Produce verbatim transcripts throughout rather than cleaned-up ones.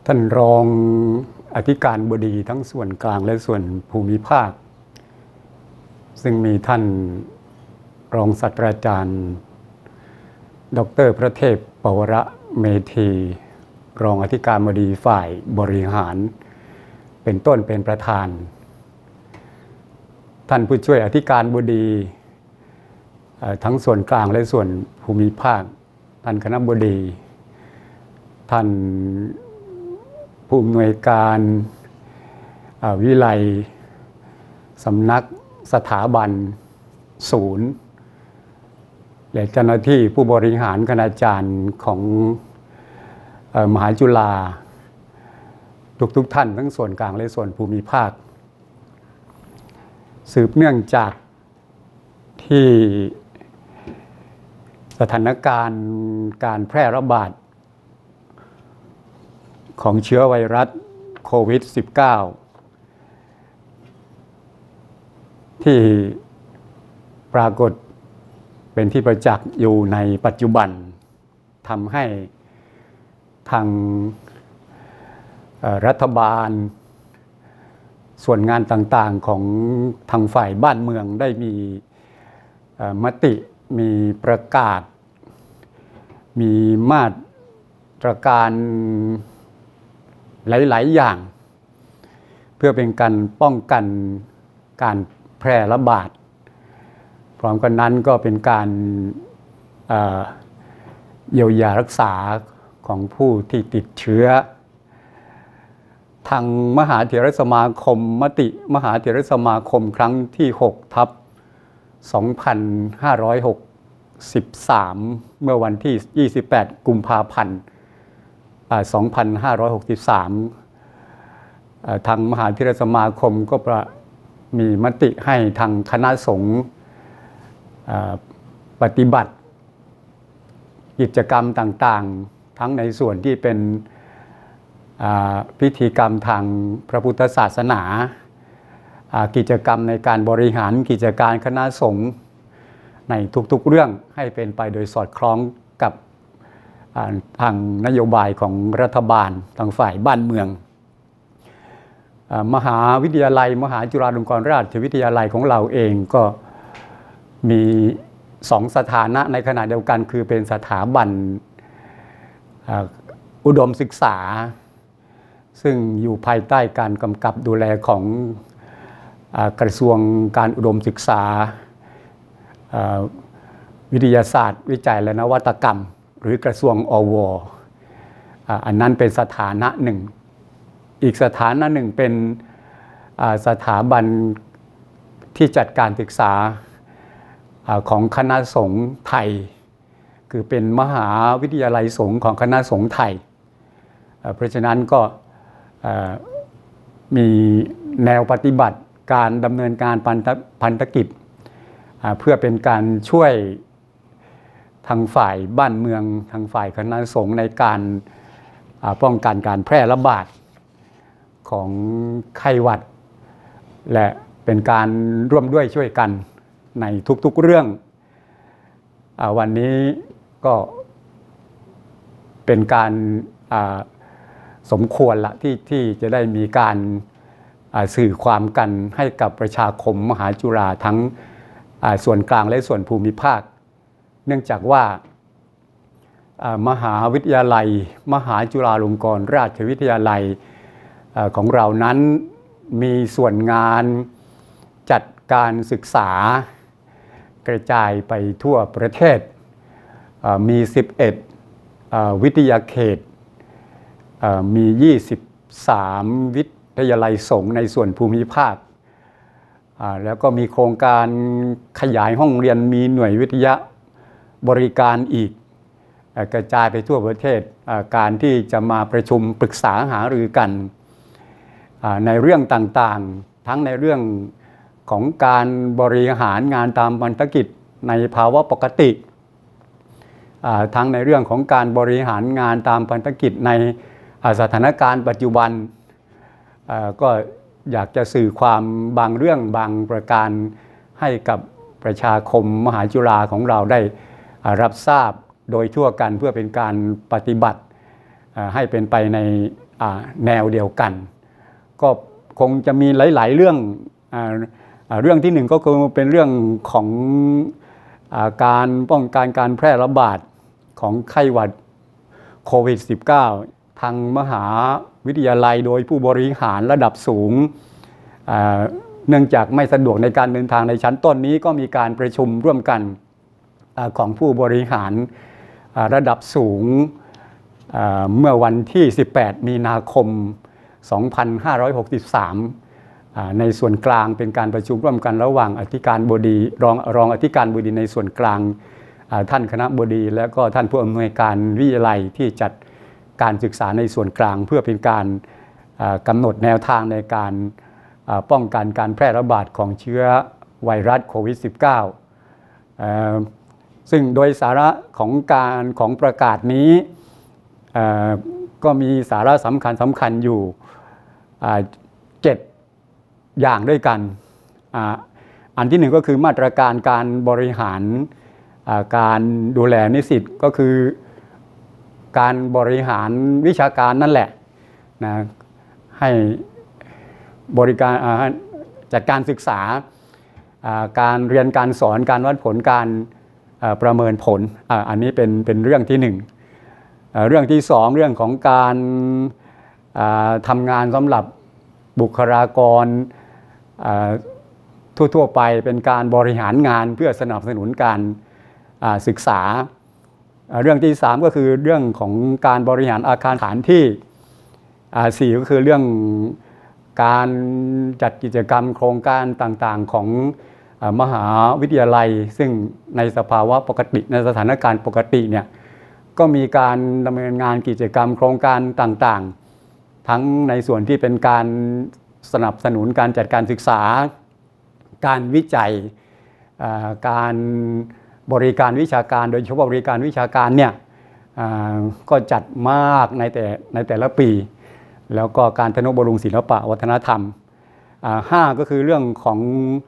ท่านรองอธิการบดีทั้งส่วนกลางและส่วนภูมิภาคซึ่งมีท่านรองศาสตราจารย์ดร.พระเทพปวรเมธีรองอธิการบดีฝ่ายบริหารเป็นต้นเป็นประธานท่านผู้ช่วยอธิการบดีทั้งส่วนกลางและส่วนภูมิภาคท่านคณบดีท่านผู้อำนวยการวิไลสำนักสถาบันศูนย์และเจ้าหน้าที่ผู้บริหารคณาจารย์ของมหาจุฬาทุกๆท่านทั้งส่วนกลางและส่วนภูมิภาคสืบเนื่องจากที่สถานการณ์การแพร่ระบาดของเชื้อไวรัสโควิด สิบเก้า ที่ปรากฏเป็นที่ประจักษ์อยู่ในปัจจุบันทำให้ทางรัฐบาลส่วนงานต่างๆของทางฝ่ายบ้านเมืองได้มีมติมีประกาศมีมาตรการหลายๆอย่างเพื่อเป็นการป้องกันการแพร่ระบาดพร้อมกันนั้นก็เป็นการเยียวยารักษาของผู้ที่ติดเชื้อทางมหาเถรสมาคมมติมหาเถรสมาคมครั้งที่หกทับสองพันห้าร้อยหกสิบสามเมื่อวันที่ยี่สิบแปดกุมภาพันธ์สองพันห้าร้อยหกสิบสามทางมหาเถรสมาคมก็มีมติให้ทางคณะสงฆ์ปฏิบัติกิจกรรมต่างๆทั้งในส่วนที่เป็นพิธีกรรมทางพระพุทธศาสนากิจกรรมในการบริหารกิจการคณะสงฆ์ในทุกๆเรื่องให้เป็นไปโดยสอดคล้องกับทางนโยบายของรัฐบาลทางฝ่ายบ้านเมืองมหาวิทยาลัยมหาจุฬาลงกรณราชวิทยาลัยของเราเองก็มีสองสถานะในขณะเดียวกันคือเป็นสถาบันอุดมศึกษาซึ่งอยู่ภายใต้การกำกับดูแลของกระทรวงการอุดมศึกษาวิทยาศาสตร์วิจัยและนวัตกรรมหรือกระทรวงอวอันนั้นเป็นสถานะหนึ่งอีกสถานะหนึ่งเป็นสถาบันที่จัดการศึกษาของคณะสงฆ์ไทยคือเป็นมหาวิทยาลัยสงฆ์ของคณะสงฆ์ไทยเพราะฉะนั้นก็มีแนวปฏิบัติการดำเนินการพันธกิจเพื่อเป็นการช่วยทางฝ่ายบ้านเมืองทางฝ่ายคณะสงฆ์ในการป้องกันการแพร่ระบาดของไข้หวัดและเป็นการร่วมด้วยช่วยกันในทุกๆเรื่องวันนี้ก็เป็นการสมควรละที่ที่จะได้มีการสื่อความกันให้กับประชาคมมหาจุฬาทั้งส่วนกลางและส่วนภูมิภาคเนื่องจากว่ามหาวิทยาลัยมหาจุฬาลงกรณราชวิทยาลัยของเรานั้นมีส่วนงานจัดการศึกษากระจายไปทั่วประเทศมีสิบเอ็ดวิทยาเขตมียี่สิบสามวิทยาลัยสงฆ์ในส่วนภูมิภาคแล้วก็มีโครงการขยายห้องเรียนมีหน่วยวิทยาบริการอีกกระจายไปทั่วประเทศการที่จะมาประชุมปรึกษาหารือกันในเรื่องต่างๆทั้งในเรื่องของการบริหารงานตามพันธกิจในภาวะปกติทั้งในเรื่องของการบริหารงานตามพันธกิจในสถานการณ์ปัจจุบันก็อยากจะสื่อความบางเรื่องบางประการให้กับประชาคมมหาจุฬาของเราได้รับทราบโดยทั่วกันเพื่อเป็นการปฏิบัติให้เป็นไปในแนวเดียวกันก็คงจะมีหลายๆเรื่องเรื่องที่หนึ่งก็คือเป็นเรื่องของการป้องกันการแพร่ระบาดของไข้หวัดโควิด สิบเก้า ทางมหาวิทยาลัยโดยผู้บริหารระดับสูงเนื่องจากไม่สะดวกในการเดินทางในชั้นต้นนี้ก็มีการประชุมร่วมกันของผู้บริหารระดับสูงเมื่อวันที่สิบแปดมีนาคมสองพันห้าร้อยหกสิบสามในส่วนกลางเป็นการประชุมร่วมกันระหว่างอธิการบดีรองรองอธิการบดีในส่วนกลางท่านคณบดีและก็ท่านผู้อำนวยการวิทยาลัยที่จัดการศึกษาในส่วนกลางเพื่อเป็นการกำหนดแนวทางในการป้องกันการแพร่ระบาดของเชื้อไวรัสโควิด สิบเก้า ซึ่งโดยสาระของการของประกาศนี้ก็มีสาระสำคัญสำคัญอยู่เจ็ดอย่างด้วยกันอันที่หนึ่งก็คือมาตรการการบริหารการดูแลนิสิตก็คือการบริหารวิชาการนั่นแหละนะให้บริการจัดการศึกษาการเรียนการสอนการวัดผลการประเมินผลอันนี้เป็นเป็นเรื่องที่หนึ่งเรื่องที่สองเรื่องของการทำงานสำหรับบุคลากรทั่วๆไปเป็นการบริหารงานเพื่อสนับสนุนการศึกษาเรื่องที่สามก็คือเรื่องของการบริหารอาคารสถานที่สี่ก็คือเรื่องการจัดกิจกรรมโครงการต่างๆของมหาวิทยาลัยซึ่งในสภาวะปกติในสถานการณ์ปกติเนี่ยก็มีการดำเนินงานกิจกรรมโครงการต่างๆทั้งในส่วนที่เป็นการสนับสนุนการจัดการศึกษาการวิจัยการบริการวิชาการโดยเฉพาะบริการวิชาการเนี่ยก็จัดมากในแต่ในแต่ละปีแล้วก็การทนุบำรุงศิลปะวัฒนธรรมห้าก็คือเรื่องของ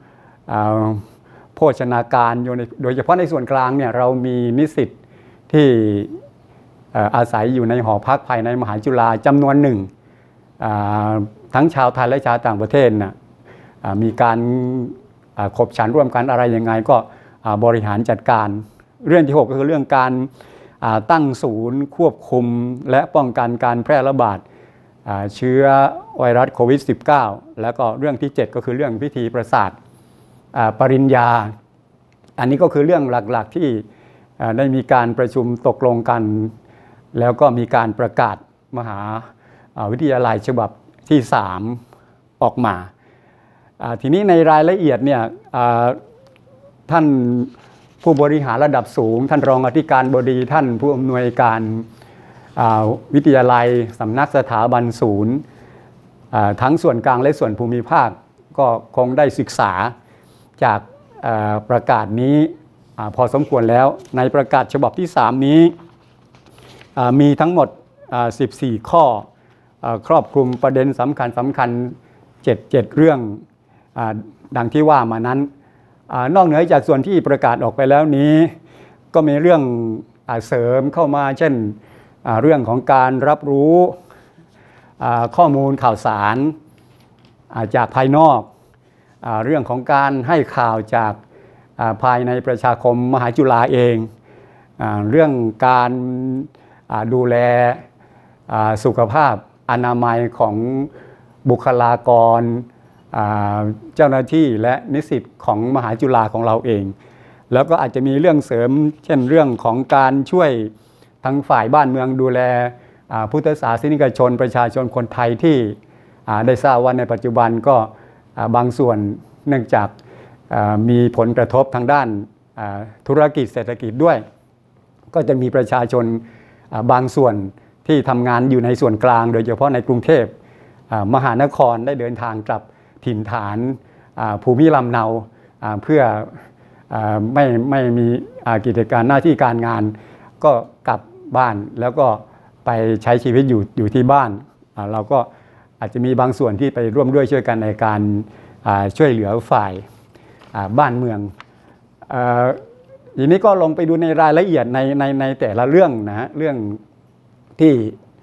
โภชนาการโดยเฉพาะในส่วนกลางเนี่ยเรามีนิสิตที่อาศัยอยู่ในหอพักภายในมหาจุฬาจำนวนหนึ่งทั้งชาวไทยและชาวต่างประเทศนะมีการขบฉันร่วมกันอะไรยังไงก็บริหารจัดการเรื่องที่หกก็คือเรื่องการตั้งศูนย์ควบคุมและป้องกันการแพร่ระบาดเชื้อไวรัสโควิด สิบเก้า แล้วก็เรื่องที่เจ็ดก็คือเรื่องพิธีประสาทปริญญาอันนี้ก็คือเรื่องหลักๆที่ได้มีการประชุมตกลงกันแล้วก็มีการประกาศมหาวิทยาลัยฉบับที่สามออกมาทีนี้ในรายละเอียดเนี่ยท่านผู้บริหารระดับสูงท่านรองอธิการบดีท่านผู้อำนวยการวิทยาลัยสำนักสถาบันศูนย์ทั้งส่วนกลางและส่วนภูมิภาคก็คงได้ศึกษาจากประกาศนี้พอสมควรแล้วในประกาศฉบับที่สามนี้มีทั้งหมดสิบสี่ข้อครอบคลุมประเด็นสำคัญสำคัญเจ็ด เจ็ดเรื่องดังที่ว่ามานั้นนอกเหนือจากส่วนที่ประกาศออกไปแล้วนี้ก็มีเรื่องเสริมเข้ามาเช่นเรื่องของการรับรู้ข้อมูลข่าวสารจากภายนอกเรื่องของการให้ข่าวจากภายในประชาคมมหาจุฬาเองเรื่องการดูแลสุขภาพอนามัยของบุคลากรเจ้าหน้าที่และนิสิตของมหาจุฬาของเราเองแล้วก็อาจจะมีเรื่องเสริมเช่นเรื่องของการช่วยทั้งฝ่ายบ้านเมืองดูแลพุทธศาสนิกชนประชาชนคนไทยที่ได้ทราบว่าในปัจจุบันก็บางส่วนเนื่องจากมีผลกระทบทางด้านธุรกิจเศรษฐกิจด้วยก็จะมีประชาชนบางส่วนที่ทำงานอยู่ในส่วนกลางโดยเฉพาะในกรุงเทพมหานครได้เดินทางกลับถิ่นฐานภูมิลำเนาเพื่อไม่ไม่มีกิจการหน้าที่การงานก็กลับบ้านแล้วก็ไปใช้ชีวิตอยู่อยู่ที่บ้านเราก็อาจจะมีบางส่วนที่ไปร่วมด้วยช่วยกันในการช่วยเหลือฝ่ายบ้านเมืองทีนี้ก็ลงไปดูในรายละเอียดในในในแต่ละเรื่องนะฮะเรื่องที่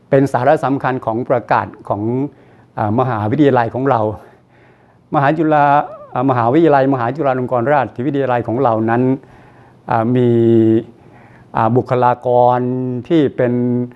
เป็นสาระสำคัญของประกาศของมหาวิทยาลัยของเรามหาจุฬามหาวิทยาลัยมหาจุฬาลงกรณราชวิทยาลัยของเรานั้นมีบุคลากรที่เป็น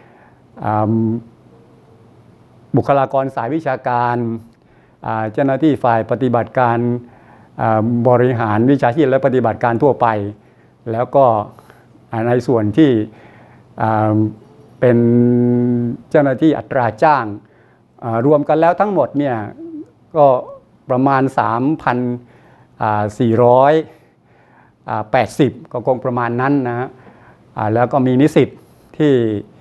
บุคลากรสายวิชาการเจ้าหน้าที่ฝ่ายปฏิบัติการบริหารวิชาชีพและปฏิบัติการทั่วไปแล้วก็ในส่วนที่เป็นเจ้าหน้าที่อัตราจ้างรวมกันแล้วทั้งหมดเนี่ยก็ประมาณ สามพันสี่ร้อยแปดสิบ ก็คงประมาณนั้นนะแล้วก็มีนิสิตที่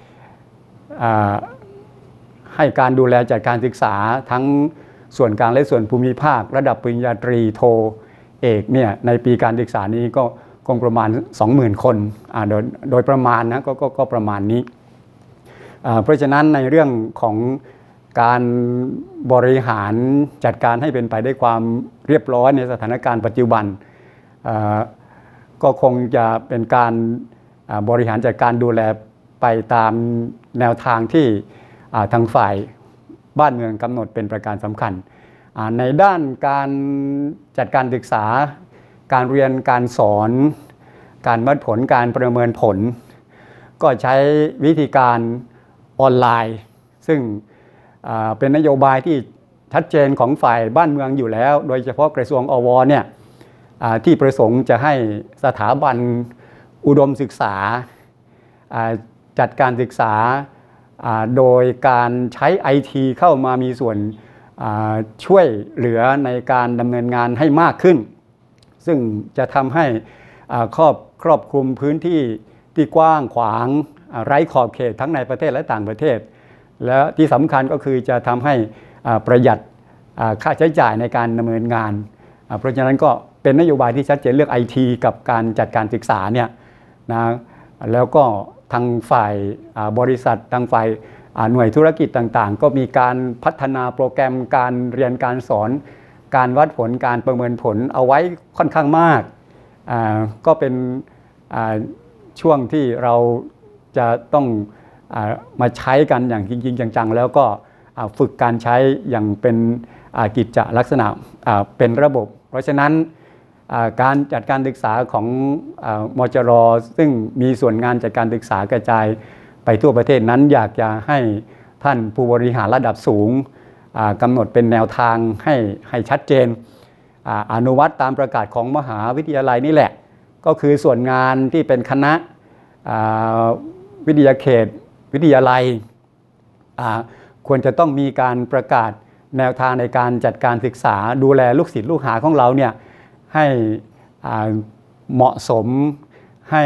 ให้การดูแลจัดการศึกษาทั้งส่วนกลางและส่วนภูมิภาคระดับปริญญาตรีโทเอกเนี่ยในปีการศึกษานี้ก็คงประมาณ สองหมื่น คนโดยโดยประมาณนะก็ก็ก็ประมาณนี้เพราะฉะนั้นในเรื่องของการบริหารจัดการให้เป็นไปด้วยความเรียบร้อยในสถานการณ์ปัจจุบันก็คงจะเป็นการบริหารจัดการดูแลไปตามแนวทางที่ทางฝ่ายบ้านเมืองกำหนดเป็นประการสำคัญในด้านการจัดการศึกษาการเรียนการสอนการวัดผลการประเมินผลก็ใช้วิธีการออนไลน์ซึ่งเป็นนโยบายที่ชัดเจนของฝ่ายบ้านเมืองอยู่แล้วโดยเฉพาะกระทรวงอวเนี่ยที่ประสงค์จะให้สถาบันอุดมศึกษาจัดการศึกษาโดยการใช้ ไอ ที เข้ามามีส่วนช่วยเหลือในการดำเนินงานให้มากขึ้นซึ่งจะทำให้ครอบครอบคลุมพื้นที่ที่กว้างขวางไร้ขอบเขตทั้งในประเทศและต่างประเทศและที่สำคัญก็คือจะทำให้ประหยัดค่าใช้จ่ายในการดำเนินงานเพราะฉะนั้นก็เป็นนโยบายที่ชัดเจนเรื่อง ไอ ที กับการจัดการศึกษาเนี่ยนะแล้วก็ทางฝ่ายบริษัททางฝ่ายหน่วยธุรกิจต่างๆก็มีการพัฒนาโปรแกรมการเรียนการสอนการวัดผลการประเมินผลเอาไว้ค่อนข้างมากก็เป็นช่วงที่เราจะต้องมาใช้กันอย่างจริงๆจังๆแล้วก็ฝึกการใช้อย่างเป็นกิจจลักษณะเป็นระบบเพราะฉะนั้นการจัดการศึกษาของมจร.ซึ่งมีส่วนงานจัดการศึกษากระจายไปทั่วประเทศนั้นอยากจะให้ท่านผู้บริหารระดับสูงกำหนดเป็นแนวทางให้ให้ชัดเจนอนุวัตตามประกาศของมหาวิทยาลัยนี่แหละก็คือส่วนงานที่เป็นคณะวิทยาเขตวิทยาลัยควรจะต้องมีการประกาศแนวทางในการจัดการศึกษาดูแลลูกศิษย์ลูกหาของเราเนี่ยให้เหมาะสมให้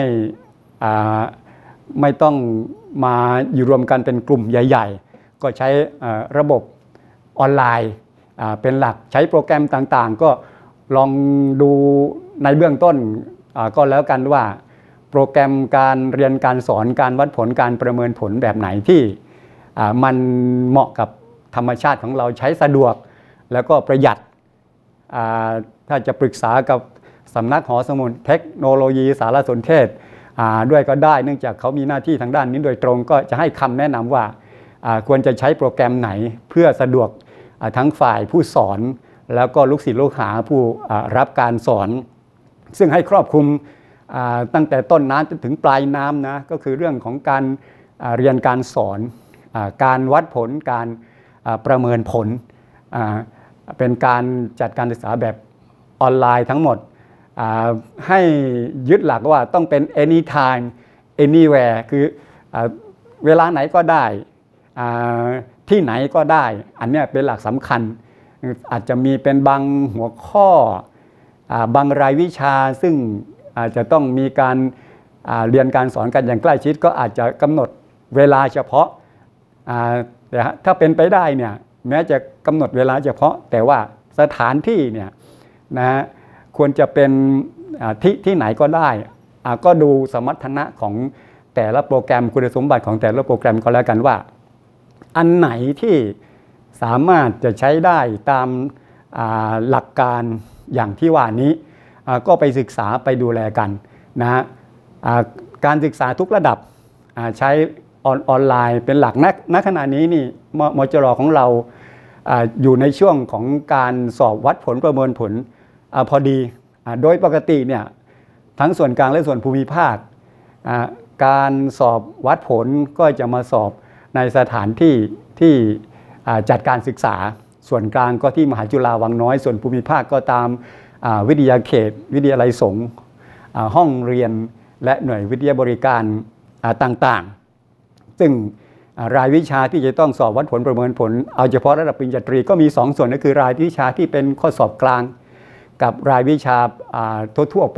ไม่ต้องมาอยู่รวมกันเป็นกลุ่มใหญ่ๆก็ใช้ระบบออนไลน์เป็นหลักใช้โปรแกรมต่างๆก็ลองดูในเบื้องต้นก็แล้วกันว่าโปรแกรมการเรียนการสอนการวัดผลการประเมินผลแบบไหนที่มันเหมาะกับธรรมชาติของเราใช้สะดวกแล้วก็ประหยัดถ้าจะปรึกษากับสำนักหอสมุดเทคโนโลยีสารสนเทศด้วยก็ได้เนื่องจากเขามีหน้าที่ทางด้านนี้โดยตรงก็จะให้คำแนะนำว่าควรจะใช้โปรแกรมไหนเพื่อสะดวกทั้งฝ่ายผู้สอนแล้วก็ลูกศิษย์ลูกหาผู้รับการสอนซึ่งให้ครอบคลุมตั้งแต่ต้นน้ำจนถึงปลายน้ำนะก็คือเรื่องของการเรียนการสอนการวัดผลการประเมินผลเป็นการจัดการศึกษาแบบออนไลน์ทั้งหมดให้ยึดหลักว่าต้องเป็น anytime anywhere คือเวลาไหนก็ได้ที่ไหนก็ได้อันนี้เป็นหลักสำคัญอาจจะมีเป็นบางหัวข้อบางรายวิชาซึ่งอาจจะต้องมีการเรียนการสอนกันอย่างใกล้ชิดก็อาจจะกำหนดเวลาเฉพาะแต่ถ้าเป็นไปได้เนี่ยแม้จะกำหนดเวลาเฉพาะแต่ว่าสถานที่เนี่ยนะควรจะเป็นที่ที่ไหนก็ได้ก็ดูสมรรถนะของแต่ละโปรแกรมคุณสมบัติของแต่ละโปรแกรมก็แล้วกันว่าอันไหนที่สามารถจะใช้ได้ตามหลักการอย่างที่ว่านี้ก็ไปศึกษาไปดูแลกันนะการศึกษาทุกระดับใช้ออนออนไลน์เป็นหลักณณขณะนี้นี่มมจรของเราอ่าอยู่ในช่วงของการสอบวัดผลประเมินผลอ่าพอดีอ่าโดยปกติเนี่ยทั้งส่วนกลางและส่วนภูมิภาคอ่าการสอบวัดผลก็จะมาสอบในสถานที่ที่อ่าจัดการศึกษาส่วนกลางก็ที่มหาจุฬาวังน้อยส่วนภูมิภาคก็ตามวิทยาเขตวิทยาลัยสงฆ์ห้องเรียนและหน่วยวิทยาบริการต่างๆซึ่งรายวิชาที่จะต้องสอบวัดผลประเมินผลเอาเฉพาะระดับปริญญาตรีก็มีสองส่วนก็คือรายวิชาที่เป็นข้อสอบกลางกับรายวิชาทั่วๆไป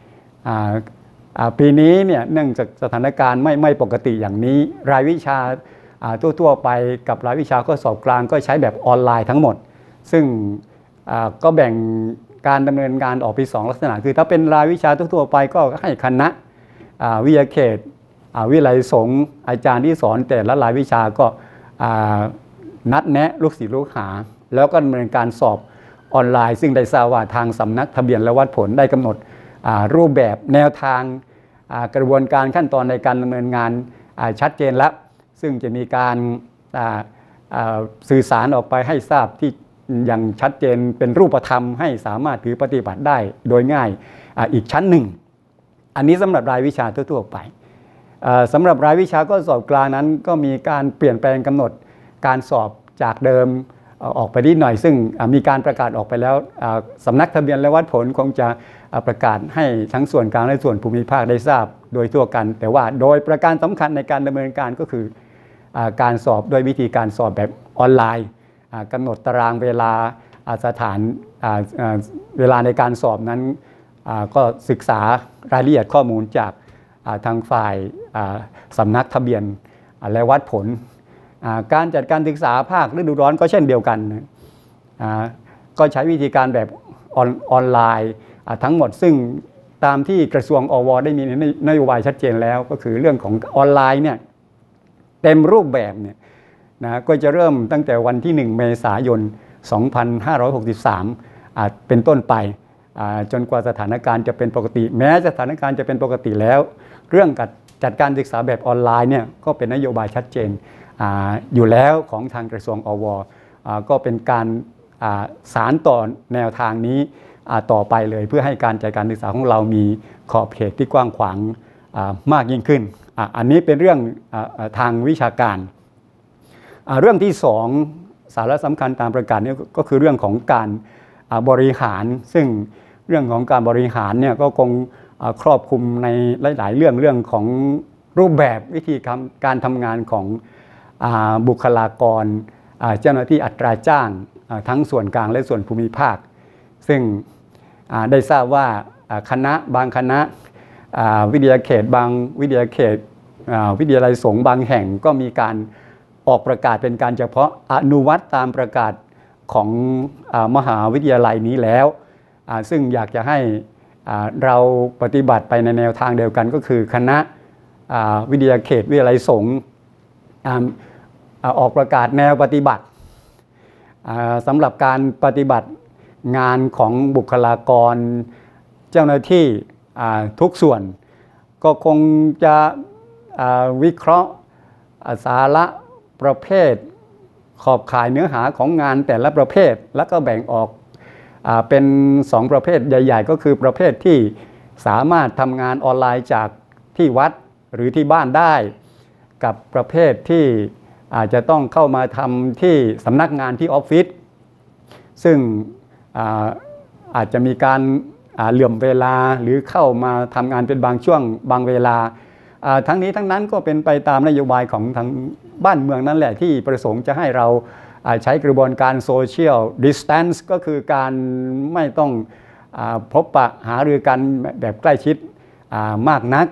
ปีนี้เนี่ยเนื่องจากสถานการณ์ไม่ไม่ปกติอย่างนี้รายวิชาทั่วๆไปกับรายวิชาข้อสอบกลางก็ใช้แบบออนไลน์ทั้งหมดซึ่งก็แบ่งการดำเนินงานออกเป็นสองลักษณะคือถ้าเป็นรายวิชาทั่วๆไปก็ให้คณะวิทยาเขตวิทยาลัยสงฆ์อาจารย์ที่สอนแต่ละรายวิชาก็นัดแนะลูกศิษย์ลูกหาแล้วก็ดำเนินการสอบออนไลน์ซึ่งได้ทราบว่าทางสำนักทะเบียนและวัดผลได้กำหนดรูปแบบแนวทางกระบวนการขั้นตอนในการดำเนินงานชัดเจนแล้วซึ่งจะมีการสื่อสารออกไปให้ทราบที่อย่างชัดเจนเป็นรูปธรรมให้สามารถถือปฏิบัติได้โดยง่ายอีกชั้นหนึ่งอันนี้สำหรับรายวิชาทั่วๆไปสำหรับรายวิชาก็สอบกลางนั้นก็มีการเปลี่ยนแปลงกำหนดการสอบจากเดิมออกไปนิดหน่อยซึ่งมีการประกาศออกไปแล้วสำนักทะเบียนและวัดผลคงจะประกาศให้ทั้งส่วนกลางและส่วนภูมิภาคได้ทราบโดยทั่วกันแต่ว่าโดยประการสำคัญในการดำเนินการก็คือการสอบด้วยวิธีการสอบแบบออนไลน์กำหนดตารางเวลาสถานเวลาในการสอบนั้นก็ศึกษารายละเอียดข้อมูลจากทางฝ่ายสำนักทะเบียนและวัดผลการจัดการศึกษาภาคฤดูร้อนก็เช่นเดียวกันก็ใช้วิธีการแบบออนไลน์ทั้งหมดซึ่งตามที่กระทรวงอวได้มีนโยบายชัดเจนแล้วก็คือเรื่องของออนไลน์เนี่ยเต็มรูปแบบเนี่ยนะก็จะเริ่มตั้งแต่วันที่หนึ่งเมษายนสองพันห้าร้อยหกสิบสามเป็นต้นไปจนกว่าสถานการณ์จะเป็นปกติแม้สถานการณ์จะเป็นปกติแล้วเรื่องการจัดการศึกษาแบบออนไลน์เนี่ยก็เป็นนโยบายชัดเจน อ, อยู่แล้วของทางกระทรวงอวก็เป็นการสานต่อแนวทางนี้ต่อไปเลยเพื่อให้การจัดการศึกษาของเรามีขอบเขตที่กว้างขวางมากยิ่งขึ้น อ, อันนี้เป็นเรื่องทางวิชาการเรื่องที่สองสาระสำคัญตามประกาศนี้ก็คือเรื่องของการบริหารซึ่งเรื่องของการบริหารเนี่ยก็คงครอบคลุมในหลายๆเรื่องเรื่องของรูปแบบวิธีการทำงานของบุคลากรเจ้าหน้าที่อัตราจ้างทั้งส่วนกลางและส่วนภูมิภาคซึ่งได้ทราบว่าคณะบางคณะวิทยาเขตบางวิทยาเขตวิทยาลัยสงฆ์บางแห่งก็มีการออกประกาศเป็นการเฉพาะอนุวัตตามประกาศของมหาวิทยาลัยนี้แล้วซึ่งอยากจะให้เราปฏิบัติไปในแนวทางเดียวกันก็คือคณะวิทยาเขตวิทยาลัยสงฆ์ออกประกาศแนวปฏิบัติสำหรับการปฏิบัติงานของบุคลากรเจ้าหน้าที่ทุกส่วนก็คงจะวิเคราะห์สาระประเภทขอบข่ายเนื้อหาของงานแต่ละประเภทแล้วก็แบ่งออกเป็นสองประเภทใหญ่ๆก็คือประเภทที่สามารถทำงานออนไลน์จากที่วัดหรือที่บ้านได้กับประเภทที่อาจจะต้องเข้ามาทำที่สำนักงานที่ออฟฟิศซึ่ง อา, อาจจะมีการเหลื่อมเวลาหรือเข้ามาทำงานเป็นบางช่วงบางเวลาทั้งนี้ทั้งนั้นก็เป็นไปตามนโยบายของทางบ้านเมืองนั่นแหละที่ประสงค์จะให้เราใช้กระบวนการ Social Distance ก็คือการไม่ต้องพบปะหารือกันแบบใกล้ชิดมากนัก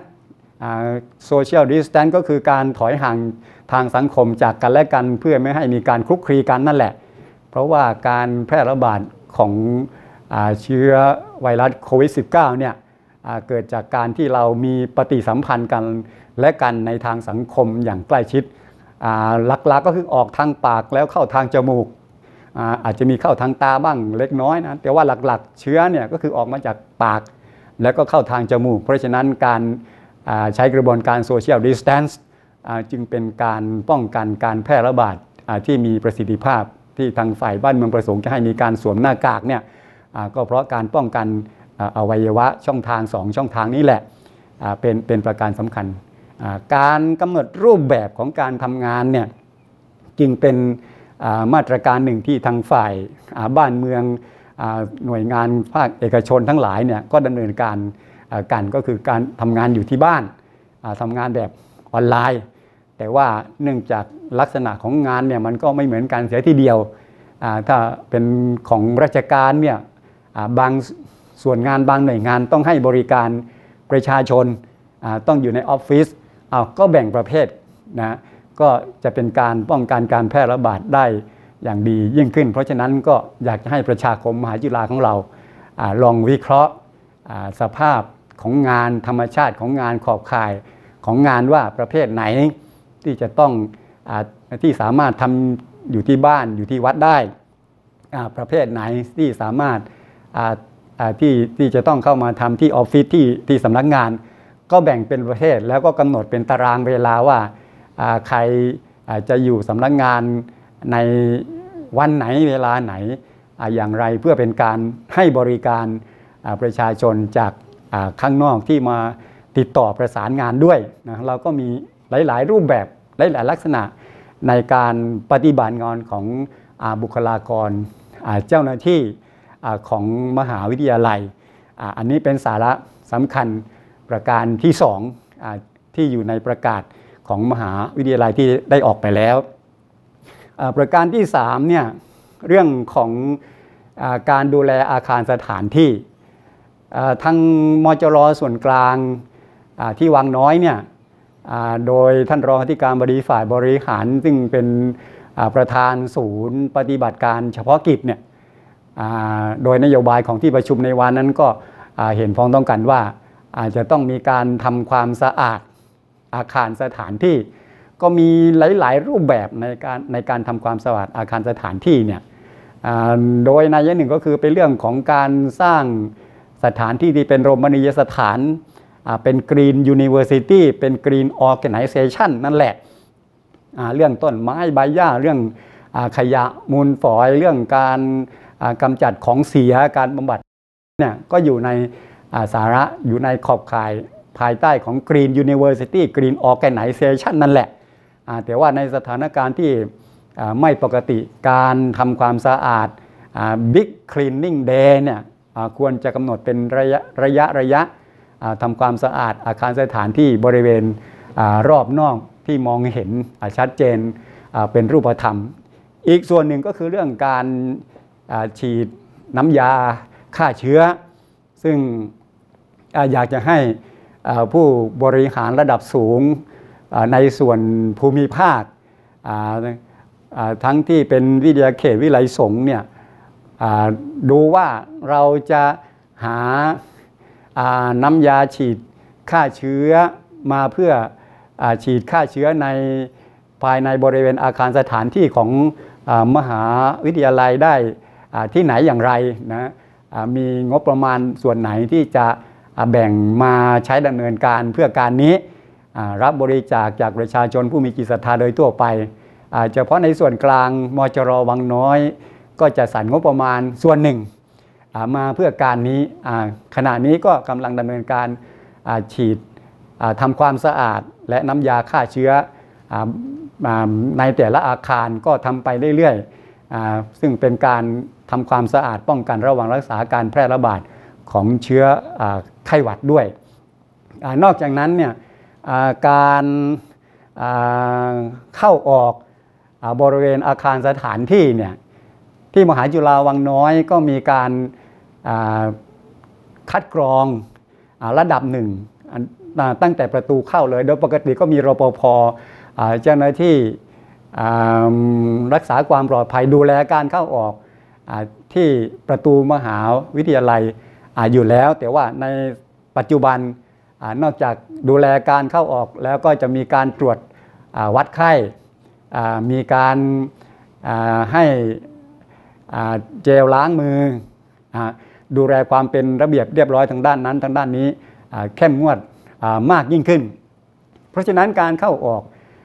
Social Distance ก็คือการถอยห่างทางสังคมจากกันและกันเพื่อไม่ให้มีการคลุกคลีกันนั่นแหละเพราะว่าการแพร่ระบาดของเชื้อไวรัสโควิด สิบเก้า เนี่ยเกิดจากการที่เรามีปฏิสัมพันธ์กันและกันในทางสังคมอย่างใกล้ชิดหลักๆ ก็คือออกทางปากแล้วเข้าทางจมูก อา, อาจจะมีเข้าทางตาบ้างเล็กน้อยนะแต่ว่าหลักๆเชื้อเนี่ยก็คือออกมาจากปากแล้วก็เข้าทางจมูกเพราะฉะนั้นการใช้กระบวนการ Social Distance จึงเป็นการป้องกันการแพร่ระบาดที่มีประสิทธิภาพที่ทางฝ่ายบ้านเมืองประสงค์จะให้มีการสวมหน้ากากเนี่ยก็เพราะการป้องกันอวัยวะช่องทางสองช่องทางนี้แหละเป็นเป็นประการสำคัญการกำหนดรูปแบบของการทำงานเนี่ยจึงเป็นมาตรการหนึ่งที่ทางฝ่ายบ้านเมืองหน่วยงานภาคเอกชนทั้งหลายเนี่ยก็ดำเนินการกันก็คือการทำงานอยู่ที่บ้านทำงานแบบออนไลน์แต่ว่าเนื่องจากลักษณะของงานเนี่ยมันก็ไม่เหมือนกันเสียทีเดียวถ้าเป็นของราชการเนี่ยบางส่วนงานบางหน่วยงานต้องให้บริการประชาชนต้องอยู่ในออฟฟิศก็แบ่งประเภทนะก็จะเป็นการป้องกันการแพร่ระบาดได้อย่างดียิ่งขึ้นเพราะฉะนั้นก็อยากจะให้ประชาคมมหาจุฬาของเราลองวิเคราะห์สภาพของงานธรรมชาติของงานขอบข่ายของงานว่าประเภทไหนที่จะต้องที่สามารถทำอยู่ที่บ้านอยู่ที่วัดได้ประเภทไหนที่สามารถที่ที่จะต้องเข้ามาทำที่ออฟฟิศที่ที่สำนักงานก็แบ่งเป็นประเภทแล้วก็กำหนดเป็นตารางเวลาว่าใครจะอยู่สำนักงานในวันไหนเวลาไหนอย่างไรเพื่อเป็นการให้บริการประชาชนจากข้างนอกที่มาติดต่อประสานงานด้วยนะเราก็มีหลายๆรูปแบบหลายๆลักษณะในการปฏิบัติงานของบุคลากรเจ้าหน้าที่ของมหาวิทยาลัยอันนี้เป็นสาระสำคัญประการที่สองที่อยู่ในประกาศของมหาวิทยาลัยที่ได้ออกไปแล้วประการที่สามเนี่ยเรื่องของการดูแลอาคารสถานที่ทางมจร.ส่วนกลางที่วังน้อยเนี่ยโดยท่านรองอธิการบดีฝ่ายบริหารซึ่งเป็นประธานศูนย์ปฏิบัติการเฉพาะกิจเนี่ยโดยนโยบายของที่ประชุมในวันนั้นก็เห็นพ้องต้องกันว่าอาจจะต้องมีการทำความสะอาดอาคารสถานที่ก็มีหลายๆรูปแบบในการในการทำความสะอาดอาคารสถานที่เนี่ยโดยนัยหนึ่งก็คือเป็นเรื่องของการสร้างสถานที่ที่เป็นโรมณียสถานเป็นกรีนยูนิเวอร์ซิตี้เป็นกรีนออร์แกไนเซชันนั่นแหละเรื่องต้นไม้ใบหญ้าเรื่องขยะมูลฝอยเรื่องการกำจัดของเสียการบำบัดเนี่ยก็อยู่ในสาระอยู่ในขอบข่ายภายใต้ของ Green University Green Organization นั่นแหละแต่ว่าในสถานการณ์ที่ไม่ปกติการทำความสะอาด Big Cleaning Day เนี่ยควรจะกำหนดเป็นระยะระยะระยะทำความสะอาดอาคารสถานที่บริเวณรอบนอกที่มองเห็นชัดเจนเป็นรูปธรรมอีกส่วนหนึ่งก็คือเรื่องการฉีดน้ำยาฆ่าเชื้อซึ่งอยากจะให้ผู้บริหารระดับสูงในส่วนภูมิภาคทั้งที่เป็นวิทยาเขตวิไลสงฆ์เนี่ยดูว่าเราจะหาน้ำยาฉีดฆ่าเชื้อมาเพื่อฉีดฆ่าเชื้อในภายในบริเวณอาคารสถานที่ของมหาวิทยาลัยได้ที่ไหนอย่างไรนะมีงบประมาณส่วนไหนที่จะแบ่งมาใช้ดำเนินการเพื่อการนี้รับบริจาคจากประชาชนผู้มีจิตศรัทธาโดยทั่วไปเฉพาะในส่วนกลางมจร.วังน้อยก็จะสรรงบประมาณส่วนหนึ่งมาเพื่อการนี้ขณะนี้ก็กำลังดำเนินการฉีดทำความสะอาดและน้ำยาฆ่าเชื้อในแต่ละอาคารก็ทำไปเรื่อยๆซึ่งเป็นการทำความสะอาดป้องกันระวังรักษาการแพร่ระบาดของเชื้อไข้หวัดด้วยนอกจากนั้นเนี่ยการเข้าออกบริเวณอาคารสถานที่เนี่ยที่มหาจุฬาวังน้อยก็มีการคัดกรองระดับหนึ่งตั้งแต่ประตูเข้าเลยโดยปกติก็มีรปภ.เจ้าหน้าที่รักษาความปลอดภัยดูแลการเข้าออกที่ประตูมหาวิทยาลัยอยู่แล้วแต่ว่าในปัจจุบันนอกจากดูแลการเข้าออกแล้วก็จะมีการตรวจวัดไข้มีการให้เจลล้างมือดูแลความเป็นระเบียบเรียบร้อยทางด้านนั้นทางด้านนี้เข้มงวดมากยิ่งขึ้นเพราะฉะนั้นการเข้าออก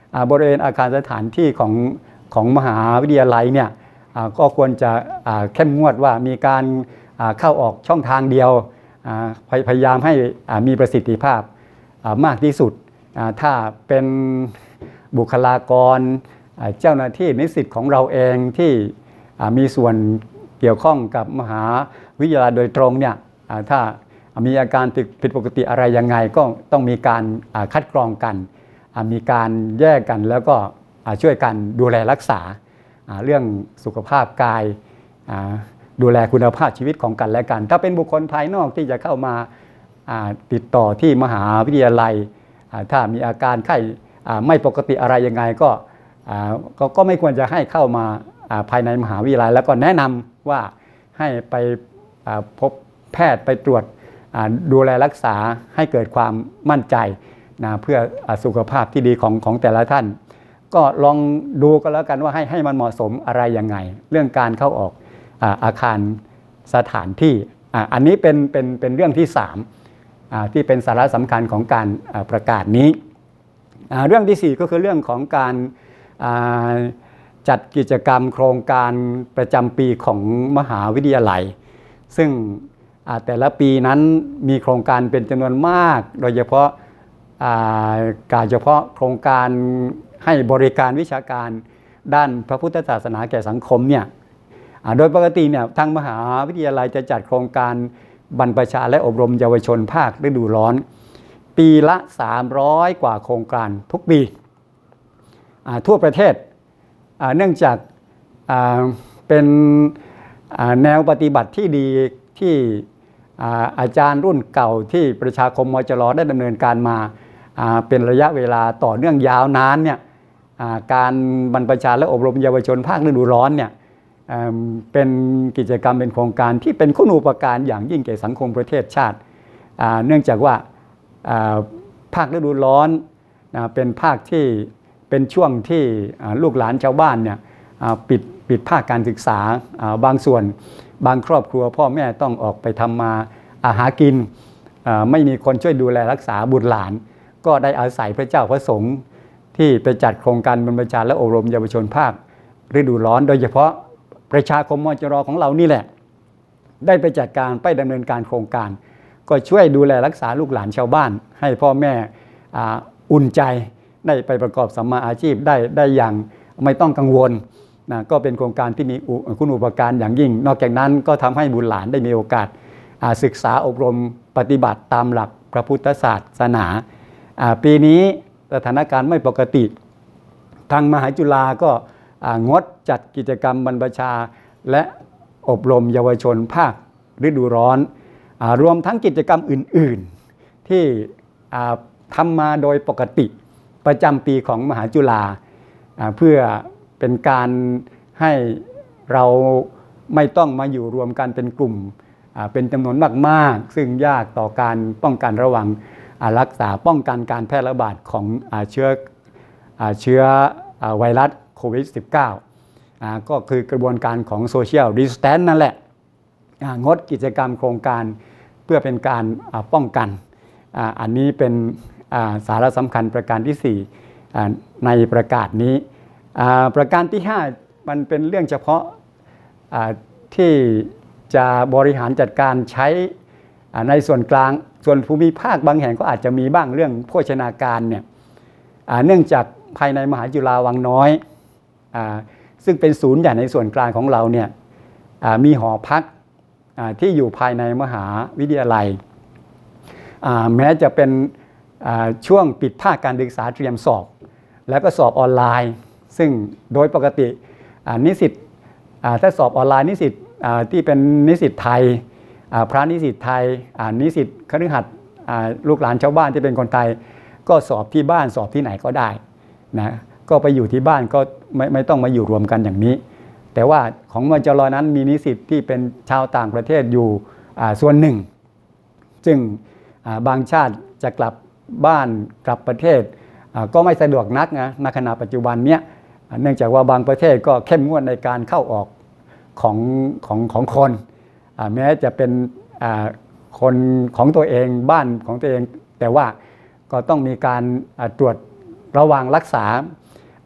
บริเวณอาคารสถานที่ของของมหาวิทยาลัยเนี่ยก็ควรจะเข้มงวดว่ามีการเข้าออกช่องทางเดียวพยายามให้มีประสิทธิภาพมากที่สุดถ้าเป็นบุคลากรเจ้าหน้าที่นิสิตของเราเองที่มีส่วนเกี่ยวข้องกับมหาวิทยาลัยโดยตรงเนี่ยถ้ามีอาการผิดปกติอะไรยังไงก็ต้องมีการคัดกรองกันมีการแยกกันแล้วก็ช่วยกันดูแลรักษาเรื่องสุขภาพกายดูแลคุณภาพชีวิตของกันและกันถ้าเป็นบุคคลภายนอกที่จะเข้ามาติดต่อที่มหาวิทยาลัยถ้ามีอาการไข้ไม่ปกติอะไรยังไงก็ก็ไม่ควรจะให้เข้ามาภายในมหาวิทยาลัยแล้วก็แนะนำว่าให้ไปพบแพทย์ไปตรวจดูแลรักษาให้เกิดความมั่นใจนะเพื่อสุขภาพที่ดีของของแต่ละท่านก็ลองดูก็แล้วกันว่าให้ให้มันเหมาะสมอะไรยังไงเรื่องการเข้าออกอาคารสถานที่อันนี้เป็นเป็นเป็นเรื่องที่สามที่เป็นสาระสำคัญของการประกาศนี้เรื่องที่สี่ก็คือเรื่องของการจัดกิจกรรมโครงการประจำปีของมหาวิทยาลัยซึ่งแต่ละปีนั้นมีโครงการเป็นจำนวนมากโดยเฉพาะการเฉพาะโครงการให้บริการวิชาการด้านพระพุทธศาสนาแก่สังคมเนี่ยโดยปกติเนี่ยทางมหาวิทยาลัยจะจัดโครงการบรรพชาและอบรมเยาวชนภาคฤดูร้อนปีละสามร้อยกว่าโครงการทุกปีทั่วประเทศเนื่องจากเป็นแนวปฏิบัติที่ดีที่อาจารย์รุ่นเก่าที่ประชาคมมจร.ได้ดำเนินการมาเป็นระยะเวลาต่อเนื่องยาวนานเนี่ยการบรรพชาและอบรมเยาวชนภาคฤดูร้อนเนี่ยเป็นกิจกรรมเป็นโครงการที่เป็นคุณูปการอย่างยิ่งแก่สังคมประเทศชาติเนื่องจากว่าภาคฤดูร้อนเป็นภาคที่เป็นช่วงที่ลูกหลานชาวบ้านเนี่ยปิดปิดภาคการศึกษาบางส่วนบางครอบครัวพ่อแม่ต้องออกไปทำมาอาหากินไม่มีคนช่วยดูแลรักษาบุตรหลานก็ได้อาศัยพระเจ้าพระสงฆ์ที่ไปจัดโครงการบรรพชาและอบรมเยาวชนภาคฤดูร้อนโดยเฉพาะประชาคมมจร.ของเรานี่แหละได้ไปจัดการไปดำเนินการโครงการก็ช่วยดูแลรักษาลูกหลานชาวบ้านให้พ่อแม่อุ่นใจได้ไปประกอบสัมมาอาชีพได้ได้อย่างไม่ต้องกังวลนะก็เป็นโครงการที่มีคุณูปการอย่างยิ่งนอกจากนั้นก็ทำให้บุตรหลานได้มีโอกาสศึกษาอบรมปฏิบัติตามหลักพระพุทธศาสนาปีนี้สถานการณ์ไม่ปกติทางมหาจุฬาก็งดจัดกิจกรรมบรรพชาและอบรมเยาวชนภาคฤดูร้อนรวมทั้งกิจกรรมอื่นๆที่ทำมาโดยปกติประจำปีของมหาจุฬาเพื่อเป็นการให้เราไม่ต้องมาอยู่รวมกันเป็นกลุ่มเป็นจำนวนมากๆซึ่งยากต่อการป้องกันระวังรักษาป้องกันการแพร่ระบาดของเชื้อเชื้อไวรัสโควิด สิบเก้า ก็คือกระบวนการของโซเชียลดิสแทนซ์นั่นแหละงดกิจกรรมโครงการเพื่อเป็นการป้องกันอันนี้เป็นสาระสำคัญประการที่สี่ในประกาศนี้ประการที่ห้ามันเป็นเรื่องเฉพาะที่จะบริหารจัดการใช้ในส่วนกลางส่วนภูมิภาคบางแห่งก็อาจจะมีบ้างเรื่องโภชนาการเนี่ยเนื่องจากภายในมหาจุฬาวังน้อยซึ่งเป็นศูนย์ใหญ่ในส่วนกลางของเราเนี่ยมีหอพักที่อยู่ภายในมหาวิทยาลัยแม้จะเป็นช่วงปิดภาคการศึกษาเตรียมสอบแล้วก็สอบออนไลน์ซึ่งโดยปกตินิสิตถ้าสอบออนไลน์นิสิตที่เป็นนิสิตไทยพระนิสิตไทยนิสิตคฤหัสถ์ลูกหลานชาวบ้านที่เป็นคนไทยก็สอบที่บ้านสอบที่ไหนก็ได้นะก็ไปอยู่ที่บ้านก็ไม่ไม่ต้องมาอยู่รวมกันอย่างนี้แต่ว่าของมจร.นั้นมีนิสิตที่เป็นชาวต่างประเทศอยู่ส่วนหนึ่งซึ่งบางชาติจะกลับบ้านกลับประเทศก็ไม่สะดวกนักนะในขณะปัจจุบันเนี้ยเนื่องจากว่าบางประเทศก็เข้มงวดในการเข้าออกของของของคนแม้จะเป็นคนของตัวเองบ้านของตัวเองแต่ว่าก็ต้องมีการตรวจระวังรักษา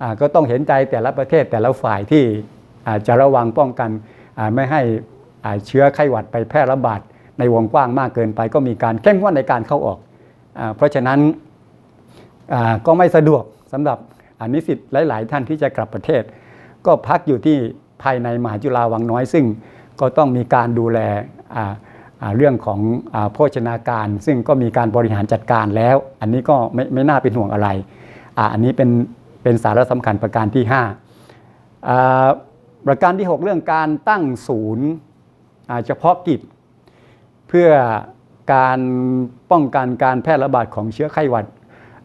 ก็ต้องเห็นใจแต่ละประเทศแต่ละฝ่ายที่จะระวังป้องกันไม่ให้เชื้อไข้หวัดไปแพร่ระบาดในวงกว้างมากเกินไปก็มีการเข้มงวดในการเข้าออกเพราะฉะนั้นก็ไม่สะดวกสำหรับนิสิตหลายๆท่านที่จะกลับประเทศก็พักอยู่ที่ภายในมหาจุฬาวังน้อยซึ่งก็ต้องมีการดูแลเรื่องของโภชนาการซึ่งก็มีการบริหารจัดการแล้วอันนี้ก็ไม่ไม่น่าเป็นห่วงอะไรอันนี้เป็นเป็นสาระสำคัญประการที่ห้าประการที่หกเรื่องการตั้งศูนย์เฉพาะกิจเพื่อการป้องกันการแพร่ระบาดของเชื้อไข้หวัด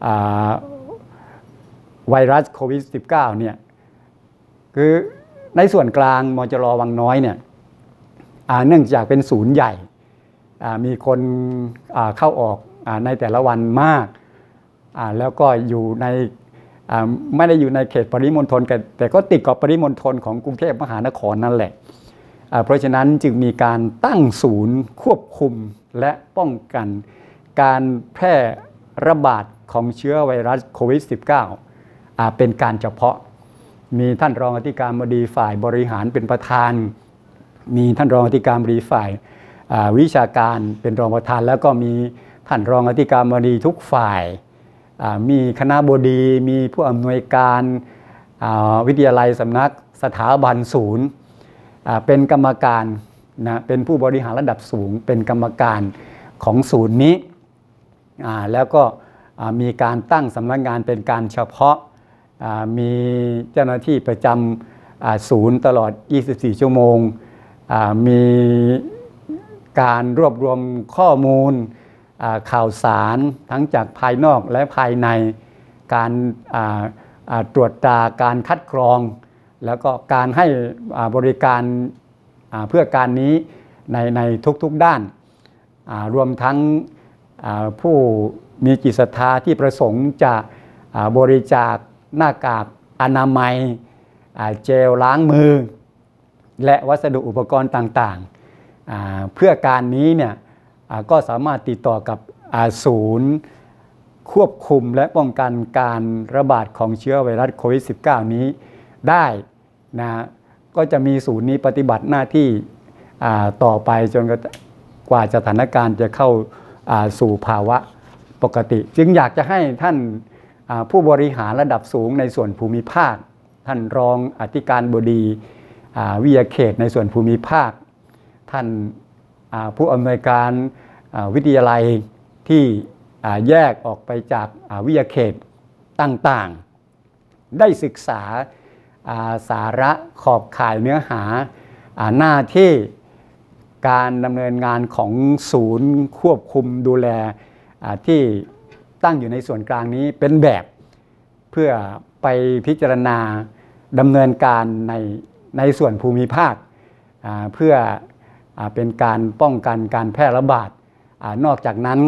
ไวรัสโควิด สิบเก้า เนี่ยคือในส่วนกลางมจร.วังน้อยเนี่ยเนื่องจากเป็นศูนย์ใหญ่มีคนเข้าออกในแต่ละวันมากแล้วก็อยู่ในไม่ได้อยู่ในเขตปริมณฑลแต่ก็ติดกับปริมณฑลของกรุงเทพมหานครนั่นแหละเพราะฉะนั้นจึงมีการตั้งศูนย์ควบคุมและป้องกันการแพร่ระบาดของเชื้อไวรัสโควิด สิบเก้า เป็นการเฉพาะมีท่านรองอธิการบดีฝ่ายบริหารเป็นประธานมีท่านรองอธิการบดีฝ่ายวิชาการเป็นรองประธานแล้วก็มีท่านรองอธิการบดีทุกฝ่ายมีคณบดีมีผู้อำนวยการวิทยาลัยสำนักสถาบันศูนย์เป็นกรรมการนะเป็นผู้บริหารระดับสูงเป็นกรรมการของศูนย์นี้แล้วก็มีการตั้งสำนักงานเป็นการเฉพาะมีเจ้าหน้าที่ประจำศูนย์ตลอดยี่สิบสี่ชั่วโมงมีการรวบรวมข้อมูลข่าวสารทั้งจากภายนอกและภายในการตรวจตราการคัดกรองแล้วก็การให้บริการเพื่อการนี้ในในทุกๆด้านรวมทั้งผู้มีจิตศรัทธาที่ประสงค์จะบริจาคหน้ากากอนามัยเจลล้างมือและวัสดุอุปกรณ์ต่างๆเพื่อการนี้เนี่ยก็สามารถติดต่อกับศูนย์ควบคุมและป้องกันการระบาดของเชื้อไวรัสโควิด สิบเก้า นี้ได้นะก็จะมีศูนย์นี้ปฏิบัติหน้าที่ต่อไปจนกว่าสถานการณ์จะเข้าสู่ภาวะปกติจึงอยากจะให้ท่านผู้บริหารระดับสูงในส่วนภูมิภาคท่านรองอธิการบดีวิทยาเขตในส่วนภูมิภาคท่านผู้อำนวยการวิทยาลัยที่แยกออกไปจากวิทยาเขตต่างๆได้ศึกษาสาระขอบข่ายเนื้อหาหน้าที่การดำเนินงานของศูนย์ควบคุมดูแลที่ตั้งอยู่ในส่วนกลางนี้เป็นแบบเพื่อไปพิจารณาดำเนินการในในส่วนภูมิภาคเพื่อเป็นการป้องกันการแพร่ระบาดนอกจากนั้น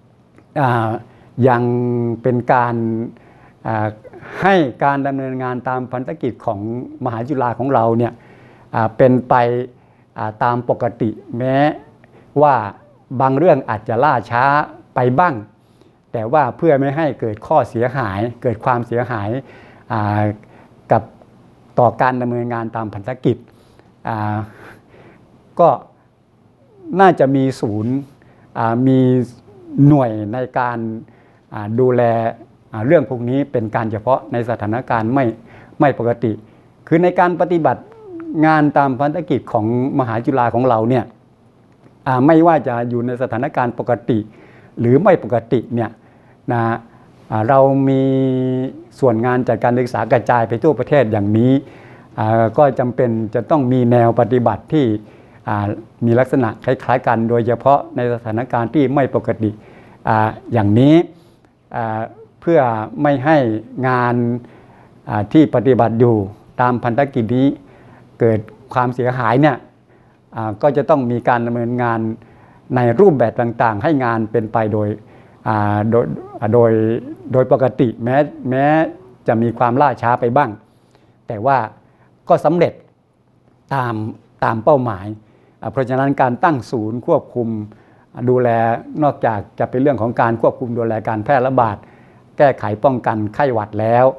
ยังเป็นการให้การดำเนินงานตามพันธกิจของมหาจุฬาของเราเนี่ยเป็นไปตามปกติแม้ว่าบางเรื่องอาจจะล่าช้าไปบ้างแต่ว่าเพื่อไม่ให้เกิดข้อเสียหายเกิดความเสียหายกับต่อการดำเนินงานตามพันธกิจก็น่าจะมีศูนย์มีหน่วยในการดูแลเรื่องพวกนี้เป็นการเฉพาะในสถานการณ์ไม่ไม่ปกติคือในการปฏิบัติงานตามพันธกิจของมหาจุฬาของเราเนี่ยไม่ว่าจะอยู่ในสถานการณ์ปกติหรือไม่ปกติเนี่ยนะเรามีส่วนงานจัดการศึกษากระจายไปทั่วประเทศอย่างนี้ก็จำเป็นจะต้องมีแนวปฏิบัติที่มีลักษณะคล้ายๆกันโดยเฉพาะในสถานการณ์ที่ไม่ปกติอย่างนี้เพื่อไม่ให้งานที่ปฏิบัติอยู่ตามพันธกิจนี้เกิดความเสียหายเนี่ยก็จะต้องมีการดำเนินงานในรูปแบบต่างๆให้งานเป็นไปโดยโดยโดยโดยปกติแม้แม้จะมีความล่าช้าไปบ้างแต่ว่าก็สำเร็จตามตามเป้าหมายเพราะฉะนั้นการตั้งศูนย์ควบคุมดูแลนอกจากจะเป็นเรื่องของการควบคุมดูแลการแพร่ระบาดแก้ไขป้องกันไข้หวัดแล้ว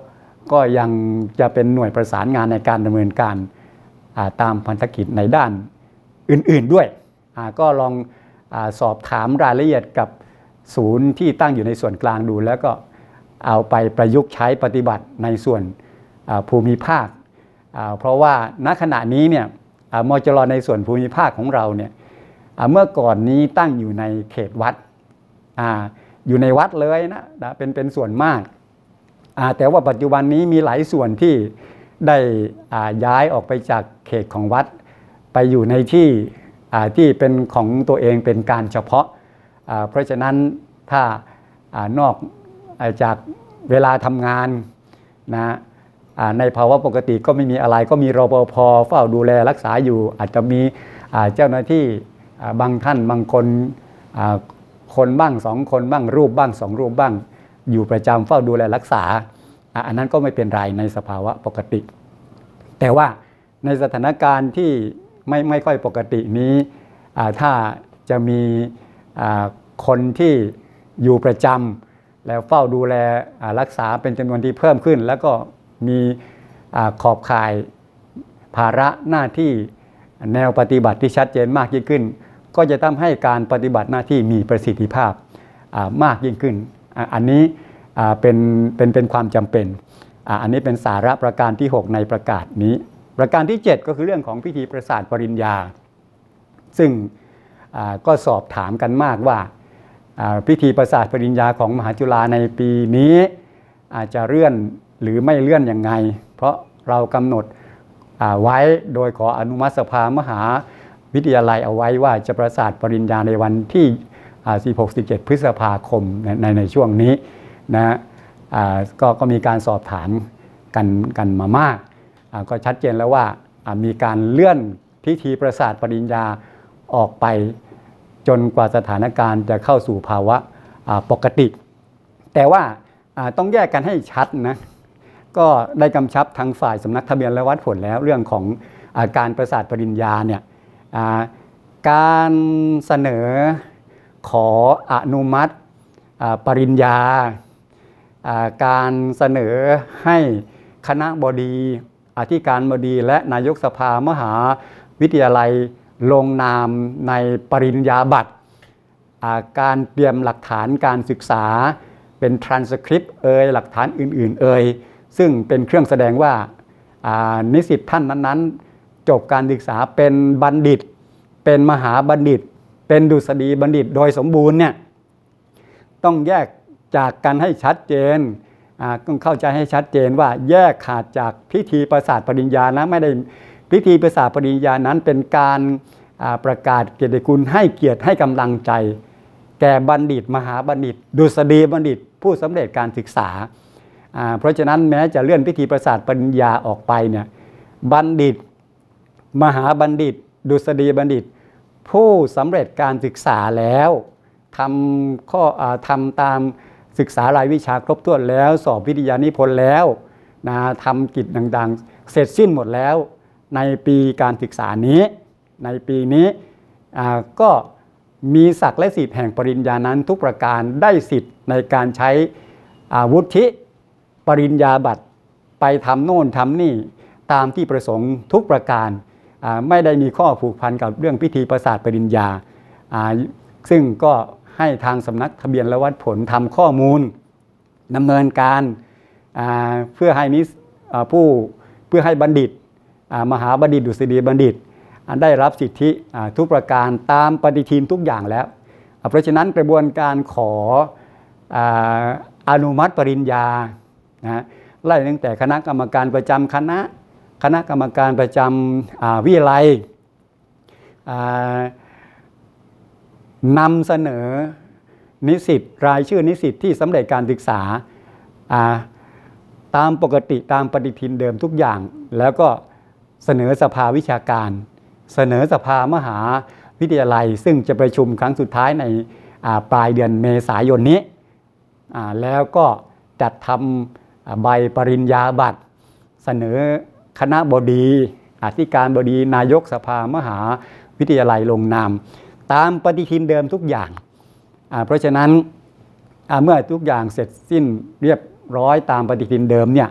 ก็ยังจะเป็นหน่วยประสานงานในการดำเนินการตามพันธกิจในด้านอื่นๆด้วยก็ลองอาสอบถามรายละเอียดกับศูนย์ที่ตั้งอยู่ในส่วนกลางดูแล้วก็เอาไปประยุกต์ใช้ปฏิบัติในส่วนภูมิภาคเพราะว่าณขณะนี้เนี่ยมจรในส่วนภูมิภาคของเราเนี่ยเมื่อก่อนนี้ตั้งอยู่ในเขตวัด อ, อยู่ในวัดเลยนะเป็นเป็นส่วนมากแต่ว่าปัจจุบันนี้มีหลายส่วนที่ได้ย้ายออกไปจากเขตของวัดไปอยู่ในที่ที่เป็นของตัวเองเป็นการเฉพาะเพราะฉะนั้นถ้านอกจากเวลาทำงานนะในภาวะปกติก็ไม่มีอะไรก็มีรปภ.เฝ้าดูแลรักษาอยู่อาจจะมีเจ้าหน้าที่บางท่านบางคนคนบ้างสองคนบ้างรูปบ้างสองรูปบ้างอยู่ประจำเฝ้าดูแลรักษาอันนั้นก็ไม่เป็นไรในสภาวะปกติแต่ว่าในสถานการณ์ที่ไม่ไม่ค่อยปกตินี้ถ้าจะมีคนที่อยู่ประจำแล้วเฝ้าดูแลรักษาเป็นจำนวนที่เพิ่มขึ้นแล้วก็มีขอบข่ายภาระหน้าที่แนวปฏิบัติที่ชัดเจนมากยิ่งขึ้นก็จะทำให้การปฏิบัติหน้าที่มีประสิทธิภาพมากยิ่งขึ้นอันนี้เป็นเป็นเป็นความจำเป็นอันนี้เป็นสาระประการที่หกในประกาศนี้ประการที่เจ็ดก็คือเรื่องของพิธีประสาทปริญญาซึ่งก็สอบถามกันมากว่าพิธีประสาทปริญญาของมหาจุฬาในปีนี้อาจจะเลื่อนหรือไม่เลื่อนยังไงเพราะเรากำหนดไว้โดยขออนุมัติสภามหาวิทยาลัยเอาไว้ว่าจะประสาทปริญญาในวันที่สิบหก สิบเจ็ด พฤษภาคมในในช่วงนี้นะก็ก็มีการสอบถามกันกันมามากก็ชัดเจนแล้วว่ามีการเลื่อนพิธีประสาทปริญญาออกไปจนกว่าสถานการณ์จะเข้าสู่ภาวะปกติแต่ว่าต้องแยกกันให้ชัดนะก็ได้กำชับทางฝ่ายสำนักทะเบียนและวัดผลแล้วเรื่องของการประสาทปริญญาเนี่ยการเสนอขออนุมัติปริญญาการเสนอให้คณบดีอธิการบดีและนายกสภามหาวิทยาลัยลงนามในปริญญาบัตรการเตรียมหลักฐานการศึกษาเป็นทรานสคริปต์เอ่ยหลักฐานอื่นๆเอ่ยซึ่งเป็นเครื่องแสดงว่านิสิตท่านนั้นๆจบการศึกษาเป็นบัณฑิตเป็นมหาบัณฑิตเป็นดุษฎีบัณฑิตโดยสมบูรณ์เนี่ยต้องแยกจากกันให้ชัดเจนต้องเข้าใจให้ชัดเจนว่าแยกขาดจากพิธีประสาทปริญญานะไม่ได้พิธีประสาทปริญญานั้นเป็นการประกาศเกียรติคุณให้เกียรติให้กำลังใจแก่บัณฑิตมหาบัณฑิตดุษฎีบัณฑิตผู้สำเร็จการศึกษาเพราะฉะนั้นแม้จะเลื่อนพิธีประสาทปริญญาออกไปเนี่ยบัณฑิตมหาบัณฑิตดุษฎีบัณฑิตผู้สำเร็จการศึกษาแล้วทำข้อทำตามศึกษารายวิชาครบถ้วนแล้วสอบวิทยานิพนธ์แล้วนะทำกิจต่างๆเสร็จสิ้นหมดแล้วในปีการศึกษานี้ในปีนี้ก็มีศักดิ์และสิทธิ์แห่งปริญญานั้นทุกประการได้สิทธิ์ในการใช้วุฒิปริญญาบัตรไปทำโน่นทำนี่ตามที่ประสงค์ทุกประการไม่ได้มีข้อผูกพันกับเรื่องพิธีประสาทปริญญาซึ่งก็ให้ทางสำนักทะเบียนและวัดผลทำข้อมูลดำเนินการเพื่อให้นิสผู้เพื่อให้บัณฑิตมหาบัณฑิตดุษฎีบัณฑิตได้รับสิทธิทุกประการตามปฏิทินทุกอย่างแล้วเพราะฉะนั้นกระบวนการขออนุมัติปริญญานะไล่ตั้งแต่คณะกรรมการประจำคณะคณะกรรมการประจำวิทยาลัยนำเสนอนิสิตรายชื่อนิสิตที่สำเร็จการศึกษาตามปกติตามปฏิทินเดิมทุกอย่างแล้วก็เสนอสภาวิชาการเสนอสภามหาวิทยาลัยซึ่งจะประชุมครั้งสุดท้ายในปลายเดือนเมษายนนี้แล้วก็จัดทำใบปริญญาบัตรเสนอคณบดีอธิการบดีนายกสภามหาวิทยาลัยลงนามตามปฏิทินเดิมทุกอย่างเพราะฉะนั้นเมื่อทุกอย่างเสร็จสิ้นเรียบร้อยตามปฏิทินเดิมเนี่ย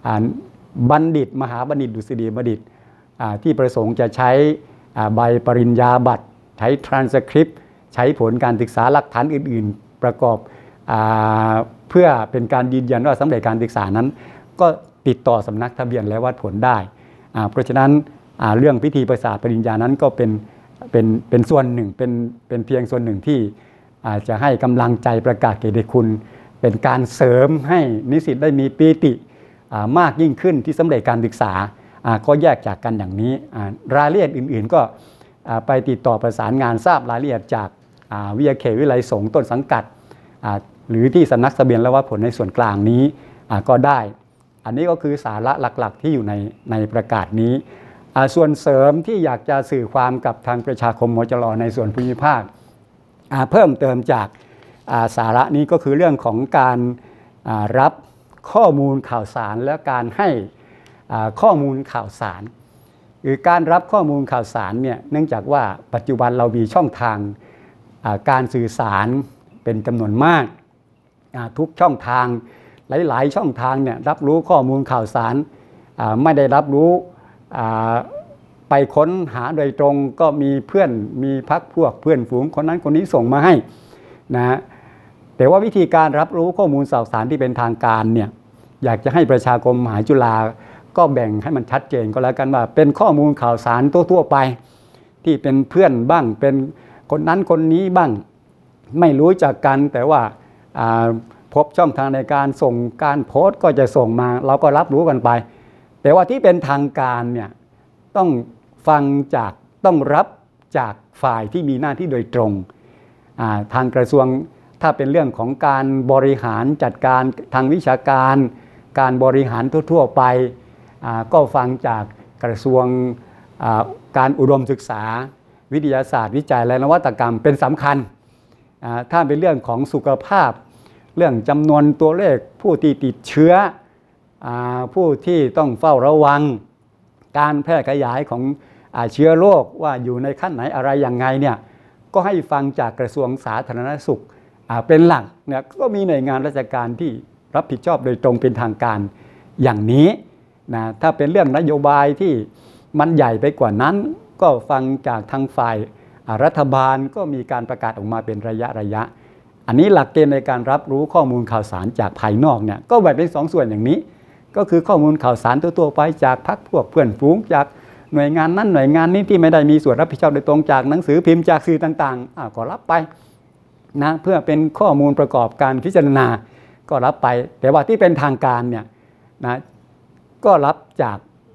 บัณฑิตมหาบัณฑิตดุษฎีบัณฑิตที่ประสงค์จะใช้ใบปริญญาบัตรใช้ทรานสคริปต์ใช้ผลการศึกษาหลักฐานอื่นๆประกอบเพื่อเป็นการยืนยันว่าสำเร็จการศึกษานั้นก็ติดต่อสำนักทะเบียนและวัดผลได้เพราะฉะนั้นเรื่องพิธีประกาศปริญญานั้นก็เป็นเป็นเป็นส่วนหนึ่งเป็นเป็นเพียงส่วนหนึ่งที่อาจจะให้กำลังใจประกาศเกียรติคุณเป็นการเสริมให้นิสิตได้มีปีติมากยิ่งขึ้นที่สำเร็จการศึกษาก็แยกจากกันอย่างนี้รายละเอียดอื่นๆก็ไปติดต่อประสานงานทราบรายละเอียดจากวิทยาเขตวิทยาลัยสงฆ์ต้นสังกัดหรือที่สำนักทะเบียนและวัดผลในส่วนกลางนี้ก็ได้อันนี้ก็คือสาระหลักๆที่อยู่ในในประกาศนี้ส่วนเสริมที่อยากจะสื่อความกับทางประชาคมมจร.ในส่วนภูมิภาคเพิ่มเติมจากสาระนี้ก็คือเรื่องของการรับข้อมูลข่าวสารและการให้ข้อมูลข่าวสารคือการรับข้อมูลข่าวสารเนี่ยเนื่องจากว่าปัจจุบันเรามีช่องทางการสื่อสารเป็นจำนวนมากทุกช่องทางหลายๆช่องทางเนี่ยรับรู้ข้อมูลข่าวสารไม่ได้รับรู้ไปค้นหาโดยตรงก็มีเพื่อนมีพรรคพวกเพื่อนฝูงคนนั้นคนนี้ส่งมาให้นะแต่ว่าวิธีการรับรู้ข้อมูลข่าวสารที่เป็นทางการเนี่ยอยากจะให้ประชาคมมหาจุฬาก็แบ่งให้มันชัดเจนก็แล้วกันว่าเป็นข้อมูลข่าวสารทั่วๆไปที่เป็นเพื่อนบ้างเป็นคนนั้นคนนี้บ้างไม่รู้จักกันแต่ว่าพบช่องทางในการส่งการโพสต์ก็จะส่งมาเราก็รับรู้กันไปแต่ว่าที่เป็นทางการเนี่ยต้องฟังจากต้องรับจากฝ่ายที่มีหน้าที่โดยตรงทางกระทรวงถ้าเป็นเรื่องของการบริหารจัดการทางวิชาการการบริหารทั่วๆไปก็ฟังจากกระทรวงการอุดมศึกษาวิทยาศาสตร์วิจัยและนวัตกรรมเป็นสำคัญถ้าเป็นเรื่องของสุขภาพเรื่องจำนวนตัวเลขผู้ที่ติดเชื้อผู้ที่ต้องเฝ้าระวังการแพร่ขยายของเชื้อโรคว่าอยู่ในขั้นไหนอะไรอย่างไงเนี่ยก็ให้ฟังจากกระทรวงสาธารณสุขเป็นหลักเนี่ยก็มีหน่วยงานราชการที่รับผิดชอบโดยตรงเป็นทางการอย่างนี้นะถ้าเป็นเรื่องนโยบายที่มันใหญ่ไปกว่านั้นก็ฟังจากทางฝ่ายรัฐบาลก็มีการประกาศออกมาเป็นระยะระยะอันนี้หลักเกณฑ์ในการรับรู้ข้อมูลข่าวสารจากภายนอกเนี่ยก็แบ่งเป็นสองส่วนอย่างนี้ก็คือข้อมูลข่าวสารตัวๆไปจากพรรคพวกเพื่อนฝูงจากหน่วยงานนั้นหน่วยงานนี้ที่ไม่ได้มีส่วนรับผิดชอบโดยตรงจากหนังสือพิมพ์จากสื่อต่างๆก็รับไปนะเพื่อเป็นข้อมูลประกอบการพิจารณาก็รับไปแต่ว่าที่เป็นทางการเนี่ยนะก็รับจาก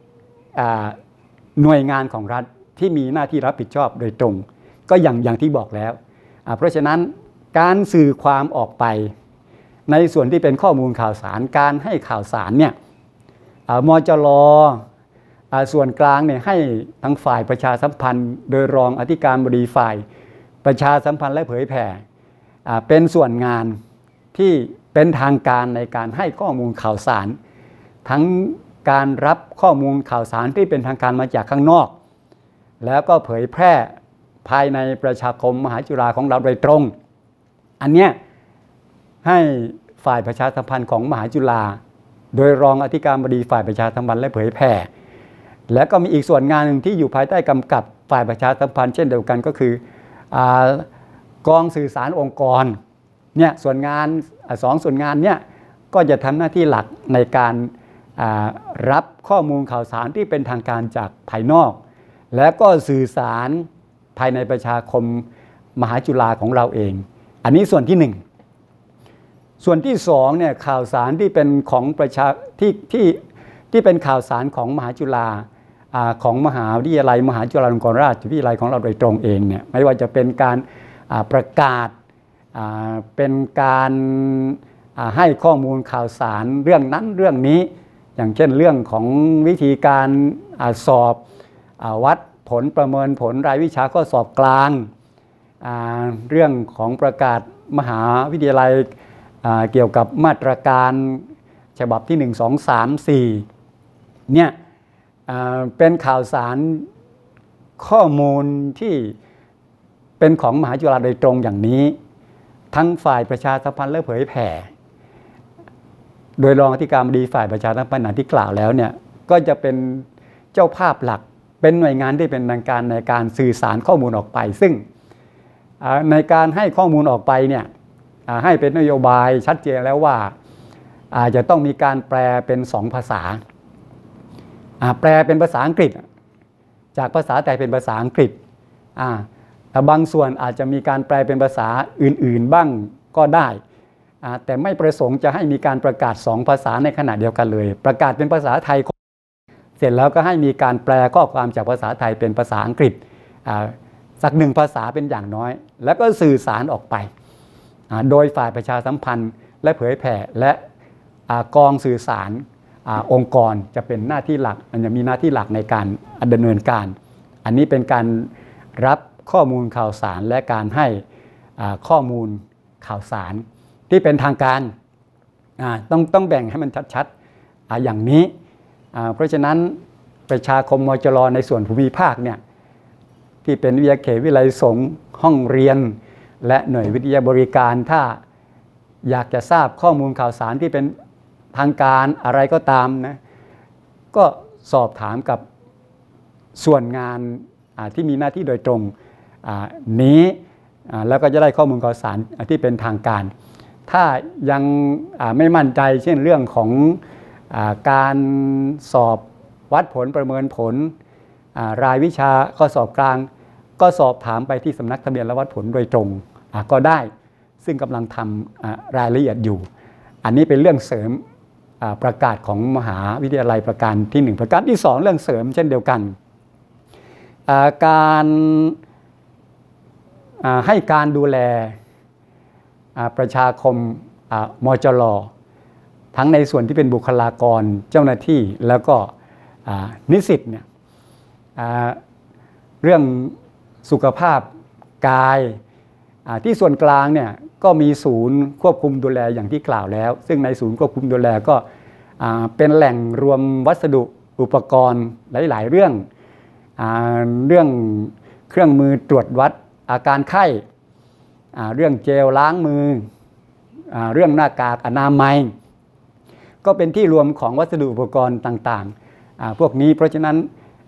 หน่วยงานของรัฐที่มีหน้าที่รับผิดชอบโดยตรงก็อย่างอย่างที่บอกแล้วเพราะฉะนั้นการสื่อความออกไปในส่วนที่เป็นข้อมูลข่าวสารการให้ข่าวสารเนี่ยมจร.ส่วนกลางเนี่ยให้ทั้งฝ่ายประชาสัมพันธ์โดยรองอธิการบดีฝ่ายประชาสัมพันธ์และเผยแผ่เป็นส่วนงานที่เป็นทางการในการให้ข้อมูลข่าวสารทั้งการรับข้อมูลข่าวสารที่เป็นทางการมาจากข้างนอกแล้วก็เผยแพร่ภายในประชาคมมหาจุฬาของเราโดยตรงอันเนี้ยให้ฝ่ายประชาสัมพันธ์ของมหาจุฬาโดยรองอธิการบดีฝ่ายประชาสัมพันธ์และเผยแผ่และก็มีอีกส่วนงานหนึ่งที่อยู่ภายใต้กำกับฝ่ายประชาสัมพันธ์เช่นเดียวกันก็คือกองสื่อสารองค์กรเนี่ยส่วนงานสองส่วนงานเนี่ยก็จะทำหน้าที่หลักในการรับข้อมูลข่าวสารที่เป็นทางการจากภายนอกและก็สื่อสารภายในประชาคมมหาจุฬาของเราเองอันนี้ส่วนที่หนึ่งส่วนที่สองเนี่ยข่าวสารที่เป็นของประชาที่ที่ที่เป็นข่าวสารของมหาจุฬาของมหาวิทยาลัยมหาจุฬาลงกรณราชวิทยาลัยของเราโดยตรงเองเนี่ยไม่ว่าจะเป็นการประกาศเป็นการให้ข้อมูลข่าวสารเรื่องนั้นเรื่องนี้อย่างเช่นเรื่องของวิธีการสอบวัดผลประเมินผลรายวิชาข้อสอบกลางเรื่องของประกาศมหาวิทยาลัยเกี่ยวกับมาตรการฉบับที่หนึ่ง สอง สาม สี่เนี่ยเป็นข่าวสารข้อมูลที่เป็นของมหาจุฬาโดยตรงอย่างนี้ทั้งฝ่ายประชาสัมพันธ์และเผยแผ่โดยรองอธิการบดีฝ่ายประชาสัมพันธ์ที่กล่าวแล้วเนี่ยก็จะเป็นเจ้าภาพหลักเป็นหน่วยงานที่เป็นทางการในการสื่อสารข้อมูลออกไปซึ่งในการให้ข้อมูลออกไปเนี่ยให้เป็นนโยบายชัดเจนแล้วว่าอาจจะต้องมีการแปลเป็นสองภาษาแปลเป็นภาษาอังกฤษจากภาษาไทยเป็นภาษาอังกฤษแต่บางส่วนอาจจะมีการแปลเป็นภาษาอื่นๆบ้างก็ได้แต่ไม่ประสงค์จะให้มีการประกาศสองภาษาในขณะเดียวกันเลยประกาศเป็นภาษาไทยเสร็จแล้วก็ให้มีการแปลข้อความจากภาษาไทยเป็นภาษาอังกฤษสักหนึ่งภาษาเป็นอย่างน้อยแล้วก็สื่อสารออกไปโดยฝ่ายประชาสัมพันธ์และเผยแผ่และกองสื่อสารองค์กรจะเป็นหน้าที่หลักมันจะมีหน้าที่หลักในการดำเนินการอันนี้เป็นการรับข้อมูลข่าวสารและการให้ข้อมูลข่าวสารที่เป็นทางการต้องต้องแบ่งให้มันชัดๆอย่างนี้เพราะฉะนั้นประชาคมมจรในส่วนภูมิภาคเนี่ยที่เป็นวิทยาเขตวิทยาลัยสงฆ์ห้องเรียนและหน่วยวิทยาบริการถ้าอยากจะทราบข้อมูลข่าวสารที่เป็นทางการอะไรก็ตามนะก็สอบถามกับส่วนงานที่มีหน้าที่โดยตรงนี้แล้วก็จะได้ข้อมูลข่าวสารที่เป็นทางการถ้ายังไม่มั่นใจเช่นเรื่องของการสอบวัดผลประเมินผลรายวิชาข้อสอบกลางก็สอบถามไปที่สำนักทะเบียนและวัดผลโดยตรงก็ได้ซึ่งกำลังทำรายละเอียดอยู่อันนี้เป็นเรื่องเสริมประกาศของมหาวิทยาลัยประการที่หนึ่งประการที่สองเรื่องเสริมเช่นเดียวกันการให้การดูแลประชาคมมจร.ทั้งในส่วนที่เป็นบุคลากรเจ้าหน้าที่แล้วก็นิสิตเนี่ยเรื่องสุขภาพกายที่ส่วนกลางเนี่ยก็มีศูนย์ควบคุมดูแลอย่างที่กล่าวแล้วซึ่งในศูนย์ควบคุมดูแลก็เป็นแหล่งรวมวัสดุอุปกรณ์หลายๆเรื่องเรื่องเครื่องมือตรวจวัดอาการไข้เรื่องเจลล้างมือเรื่องหน้ากากอนามัยก็เป็นที่รวมของวัสดุอุปกรณ์ต่างๆพวกนี้เพราะฉะนั้น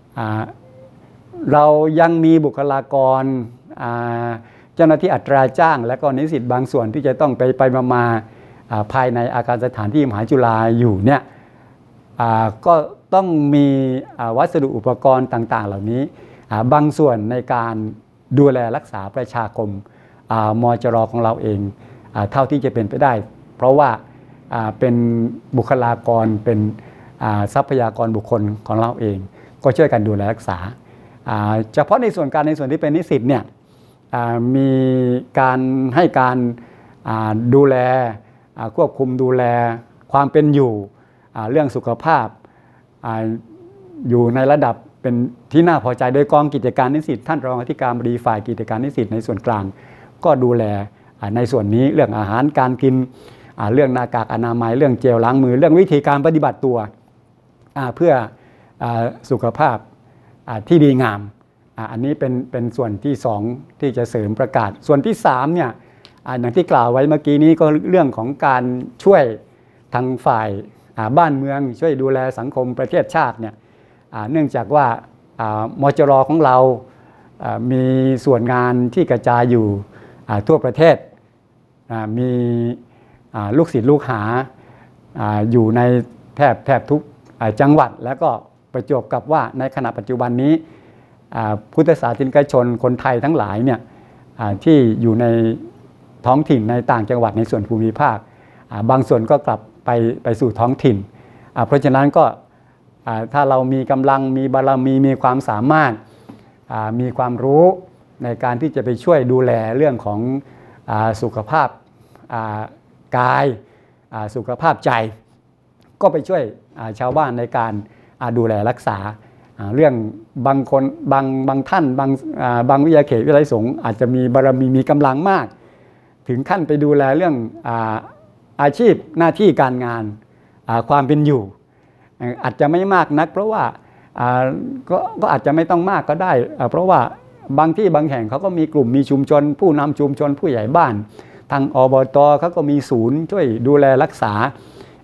เรายังมีบุคลากรเจ้าหน้าที่อัตราจ้างและก็นิสิตบางส่วนที่จะต้องไปไปมามาภายในอาคารสถานที่มหาจุฬาอยู่เนี่ยก็ต้องมีวัสดุอุปกรณ์ต่างๆเหล่านี้บางส่วนในการดูแลรักษาประชาคมมจร.ของเราเองเท่าที่จะเป็นไปได้เพราะว่าเป็นบุคลากรเป็นทรัพยากรบุคคลของเราเองก็ช่วยกันดูแลรักษาเฉพาะในส่วนการในส่วนที่เป็นนิสิตเนี่ยมีการให้การดูแลควบคุมดูแลความเป็นอยู่เรื่องสุขภาพอยู่ในระดับเป็นที่น่าพอใจโดยกองกิจการนิสิตท่านรองอธิการบดีฝ่ายกิจการนิสิตในส่วนกลางก็ดูแลในส่วนนี้เรื่องอาหารการกินเรื่องหน้ากากอนามัยเรื่องเจลล้างมือเรื่องวิธีการปฏิบัติตัวเพื่อสุขภาพที่ดีงามอันนี้เป็นเป็นส่วนที่สองที่จะเสริมประกาศส่วนที่สามเนี่ยอย่างที่กล่าวไว้เมื่อกี้นี้ก็เรื่องของการช่วยทางฝ่ายบ้านเมืองช่วยดูแลสังคมประเทศชาติเนี่ยเนื่องจากว่ามจร.ของเรามีส่วนงานที่กระจายอยู่ทั่วประเทศมีลูกศิษย์ลูกหาอยู่ในแทบแทบทุกจังหวัดแล้วก็ประจวบกับว่าในขณะปัจจุบันนี้พุทธศาสนิกชนคนไทยทั้งหลายเนี่ยที่อยู่ในท้องถิ่นในต่างจังหวัดในส่วนภูมิภาคบางส่วนก็กลับไปไปสู่ท้องถิ่นเพราะฉะนั้นก็ถ้าเรามีกำลังมีบารมีมีความสามารถมีความรู้ในการที่จะไปช่วยดูแลเรื่องของสุขภาพกายสุขภาพใจก็ไปช่วยชาวบ้านในการดูแลรักษาเรื่องบางคนบางบางท่านบางบางวิทยาเขตวิทยาลัยสงฆ์อาจจะมีบารมีมีกำลังมากถึงขั้นไปดูแลเรื่องอาชีพหน้าที่การงานความเป็นอยู่อาจจะไม่มากนักเพราะว่าก็ก็อาจจะไม่ต้องมากก็ได้เพราะว่าบางที่บางแห่งเขาก็มีกลุ่มมีชุมชนผู้นำชุมชนผู้ใหญ่บ้านทางอบตเขาก็มีศูนย์ช่วยดูแลรักษา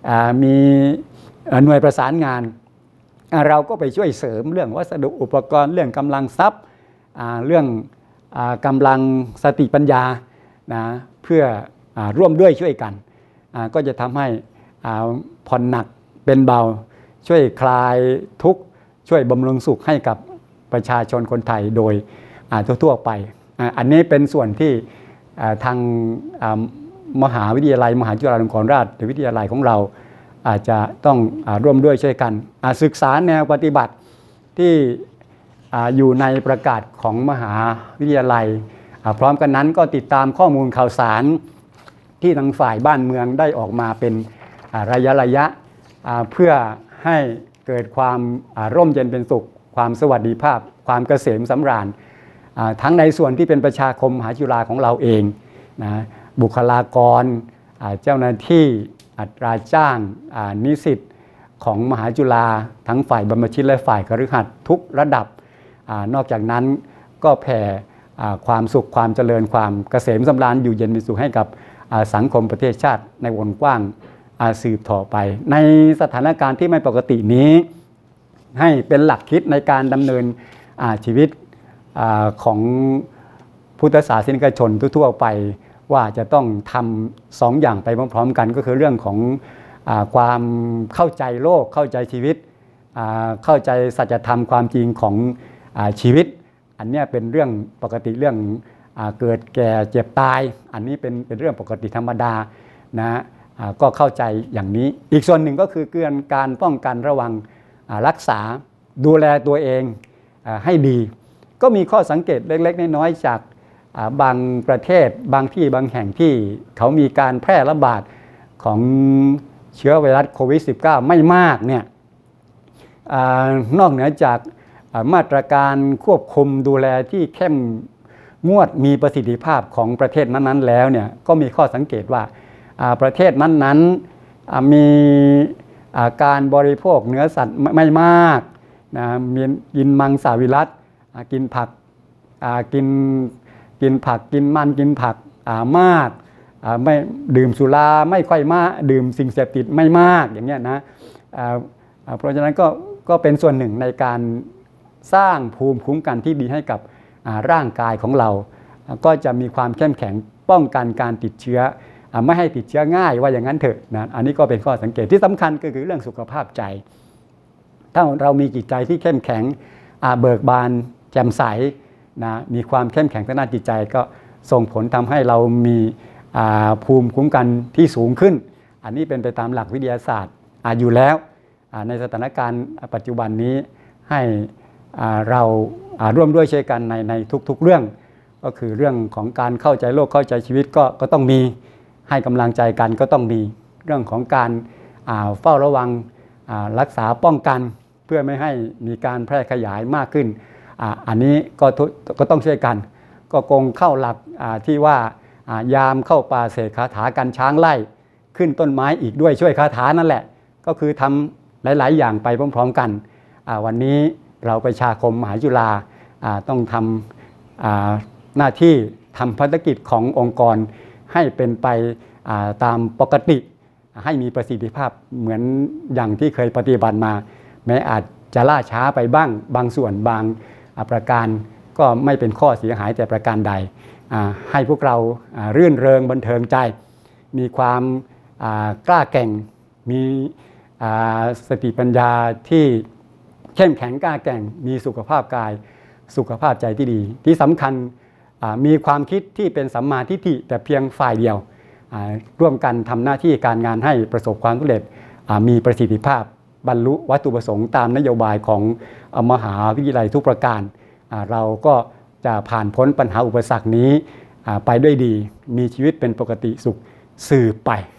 มีหน่วยประสานงานเราก็ไปช่วยเสริมเรื่องวัสดุอุปกรณ์เรื่องกำลังทรัพย์เรื่องกำลังสติปัญญานะเพื่อร่วมด้วยช่วยกันก็จะทำให้ผ่อนหนักเป็นเบาช่วยคลายทุกข์ช่วยบำรุงสุขให้กับประชาชนคนไทยโดยทั่วๆไปอันนี้เป็นส่วนที่ทางมหาวิทยาลัยมหาจุฬาลงกรณราชวิทยาลัยของเราอาจจะต้องร่วมด้วยช่วยกันศึกษาแนวปฏิบัติที่อยู่ในประกาศของมหาวิทยาลัยพร้อมกันนั้นก็ติดตามข้อมูลข่าวสารที่ทางฝ่ายบ้านเมืองได้ออกมาเป็นระยะระยะเพื่อให้เกิดความร่มเย็นเป็นสุขความสวัสดิภาพความเกษมสำราญทั้งในส่วนที่เป็นประชาคมมหาจุฬาของเราเองนะบุคลากรเจ้าหน้าที่อัตราจ้างนิสิตของมหาจุฬาทั้งฝ่ายบรรพชิตและฝ่ายคฤหัสถ์ทุกระดับนอกจากนั้นก็แผ่ความสุขความเจริญความเกษมสำราญอยู่เย็นเป็นสุขให้กับสังคมประเทศชาติในวงกว้างสืบต่อไปในสถานการณ์ที่ไม่ปกตินี้ให้เป็นหลักคิดในการดำเนินชีวิตของพุทธศาสนิกชนทั่วๆไปว่าจะต้องทำสองอย่างไปพร้อมๆกันก็คือเรื่องของความเข้าใจโลกเข้าใจชีวิตเข้าใจสัจธรรมความจริงของชีวิตอันนี้เป็นเรื่องปกติเรื่องเกิดแก่เจ็บตายอันนี้เป็นเป็นเรื่องปกติธรรมดานะก็เข้าใจอย่างนี้อีกส่วนหนึ่งก็คือการป้องกันระวังรักษาดูแลตัวเองให้ดีก็มีข้อสังเกตเล็กๆน้อยๆจากบางประเทศบางที่บางแห่งที่เขามีการแพร่ระบาดของเชื้อไวรัสโควิด สิบเก้า ไม่มากเนี่ยนอกเหนือจากมาตรการควบคุมดูแลที่เข้มงวดมีประสิทธิภาพของประเทศนั้นๆแล้วเนี่ยก็มีข้อสังเกตว่าประเทศนั้นๆมีการบริโภคเนื้อสัตว์ไม่มากนะมีกินมังสวิรัติกินผักกินกินผักกินมันกินผักมากไม่ดื่มสุราไม่ค่อยมากดื่มสิ่งเสพติดไม่มากอย่างเงี้ยนะเพราะฉะนั้นก็ก็เป็นส่วนหนึ่งในการสร้างภูมิคุ้มกันที่ดีให้กับร่างกายของเราก็จะมีความเข้มแข็งป้องกันการติดเชื้อไม่ให้ติดเชื้อง่ายว่าอย่างนั้นเถอะนะอันนี้ก็เป็นข้อสังเกตที่สำคัญก็คือเรื่องสุขภาพใจถ้าเรามีจิตใจที่เข้มแข็งเบิกบานแจ่มใสนะมีความเข้มแข็งทางด้านจิตใจก็ส่งผลทำให้เรามีภูมิคุ้มกันที่สูงขึ้นอันนี้เป็นไปตามหลักวิทยาศาสตร์อยู่แล้วในสถานการณ์ปัจจุบันนี้ให้เราร่วมด้วยช่วยกันในในทุกๆเรื่องก็คือเรื่องของการเข้าใจโลกเข้าใจชีวิตก็ก็ต้องมีให้กำลังใจกันก็ต้องมีเรื่องของการเฝ้าระวังรักษาป้องกันเพื่อไม่ให้มีการแพร่ขยายมากขึ้นอันนี้ก็ก็ต้องช่วยกันก็คงเข้าหลักที่ว่ายามเข้าป่าเสกคาถากันช้างไล่ขึ้นต้นไม้อีกด้วยช่วยคาถานั่นแหละก็คือทำหลายๆอย่างไปพร้อมๆกันวันนี้เราประชาคมมหาจุฬาต้องทำหน้าที่ทำภารกิจขององค์กรให้เป็นไปตามปกติให้มีประสิทธิภาพเหมือนอย่างที่เคยปฏิบัติมาแม้อาจจะล่าช้าไปบ้างบางส่วนบางประการก็ไม่เป็นข้อเสียหายแต่ประการใดให้พวกเรารื่นเริงบันเทิงใจมีความกล้าแกร่งมีสติปัญญาที่เข้มแข็งกล้าแกร่งมีสุขภาพกายสุขภาพใจที่ดีที่สำคัญมีความคิดที่เป็นสัมมาทิฏฐิแต่เพียงฝ่ายเดียวร่วมกันทำหน้าที่การงานให้ประสบความสำเร็จมีประสิทธิภาพบรรลุวัตถุประสงค์ตามนโยบายของมหาวิทยาลัยทุกประการเราก็จะผ่านพ้นปัญหาอุปสรรคนี้ไปด้วยดีมีชีวิตเป็นปกติสุขสืบไป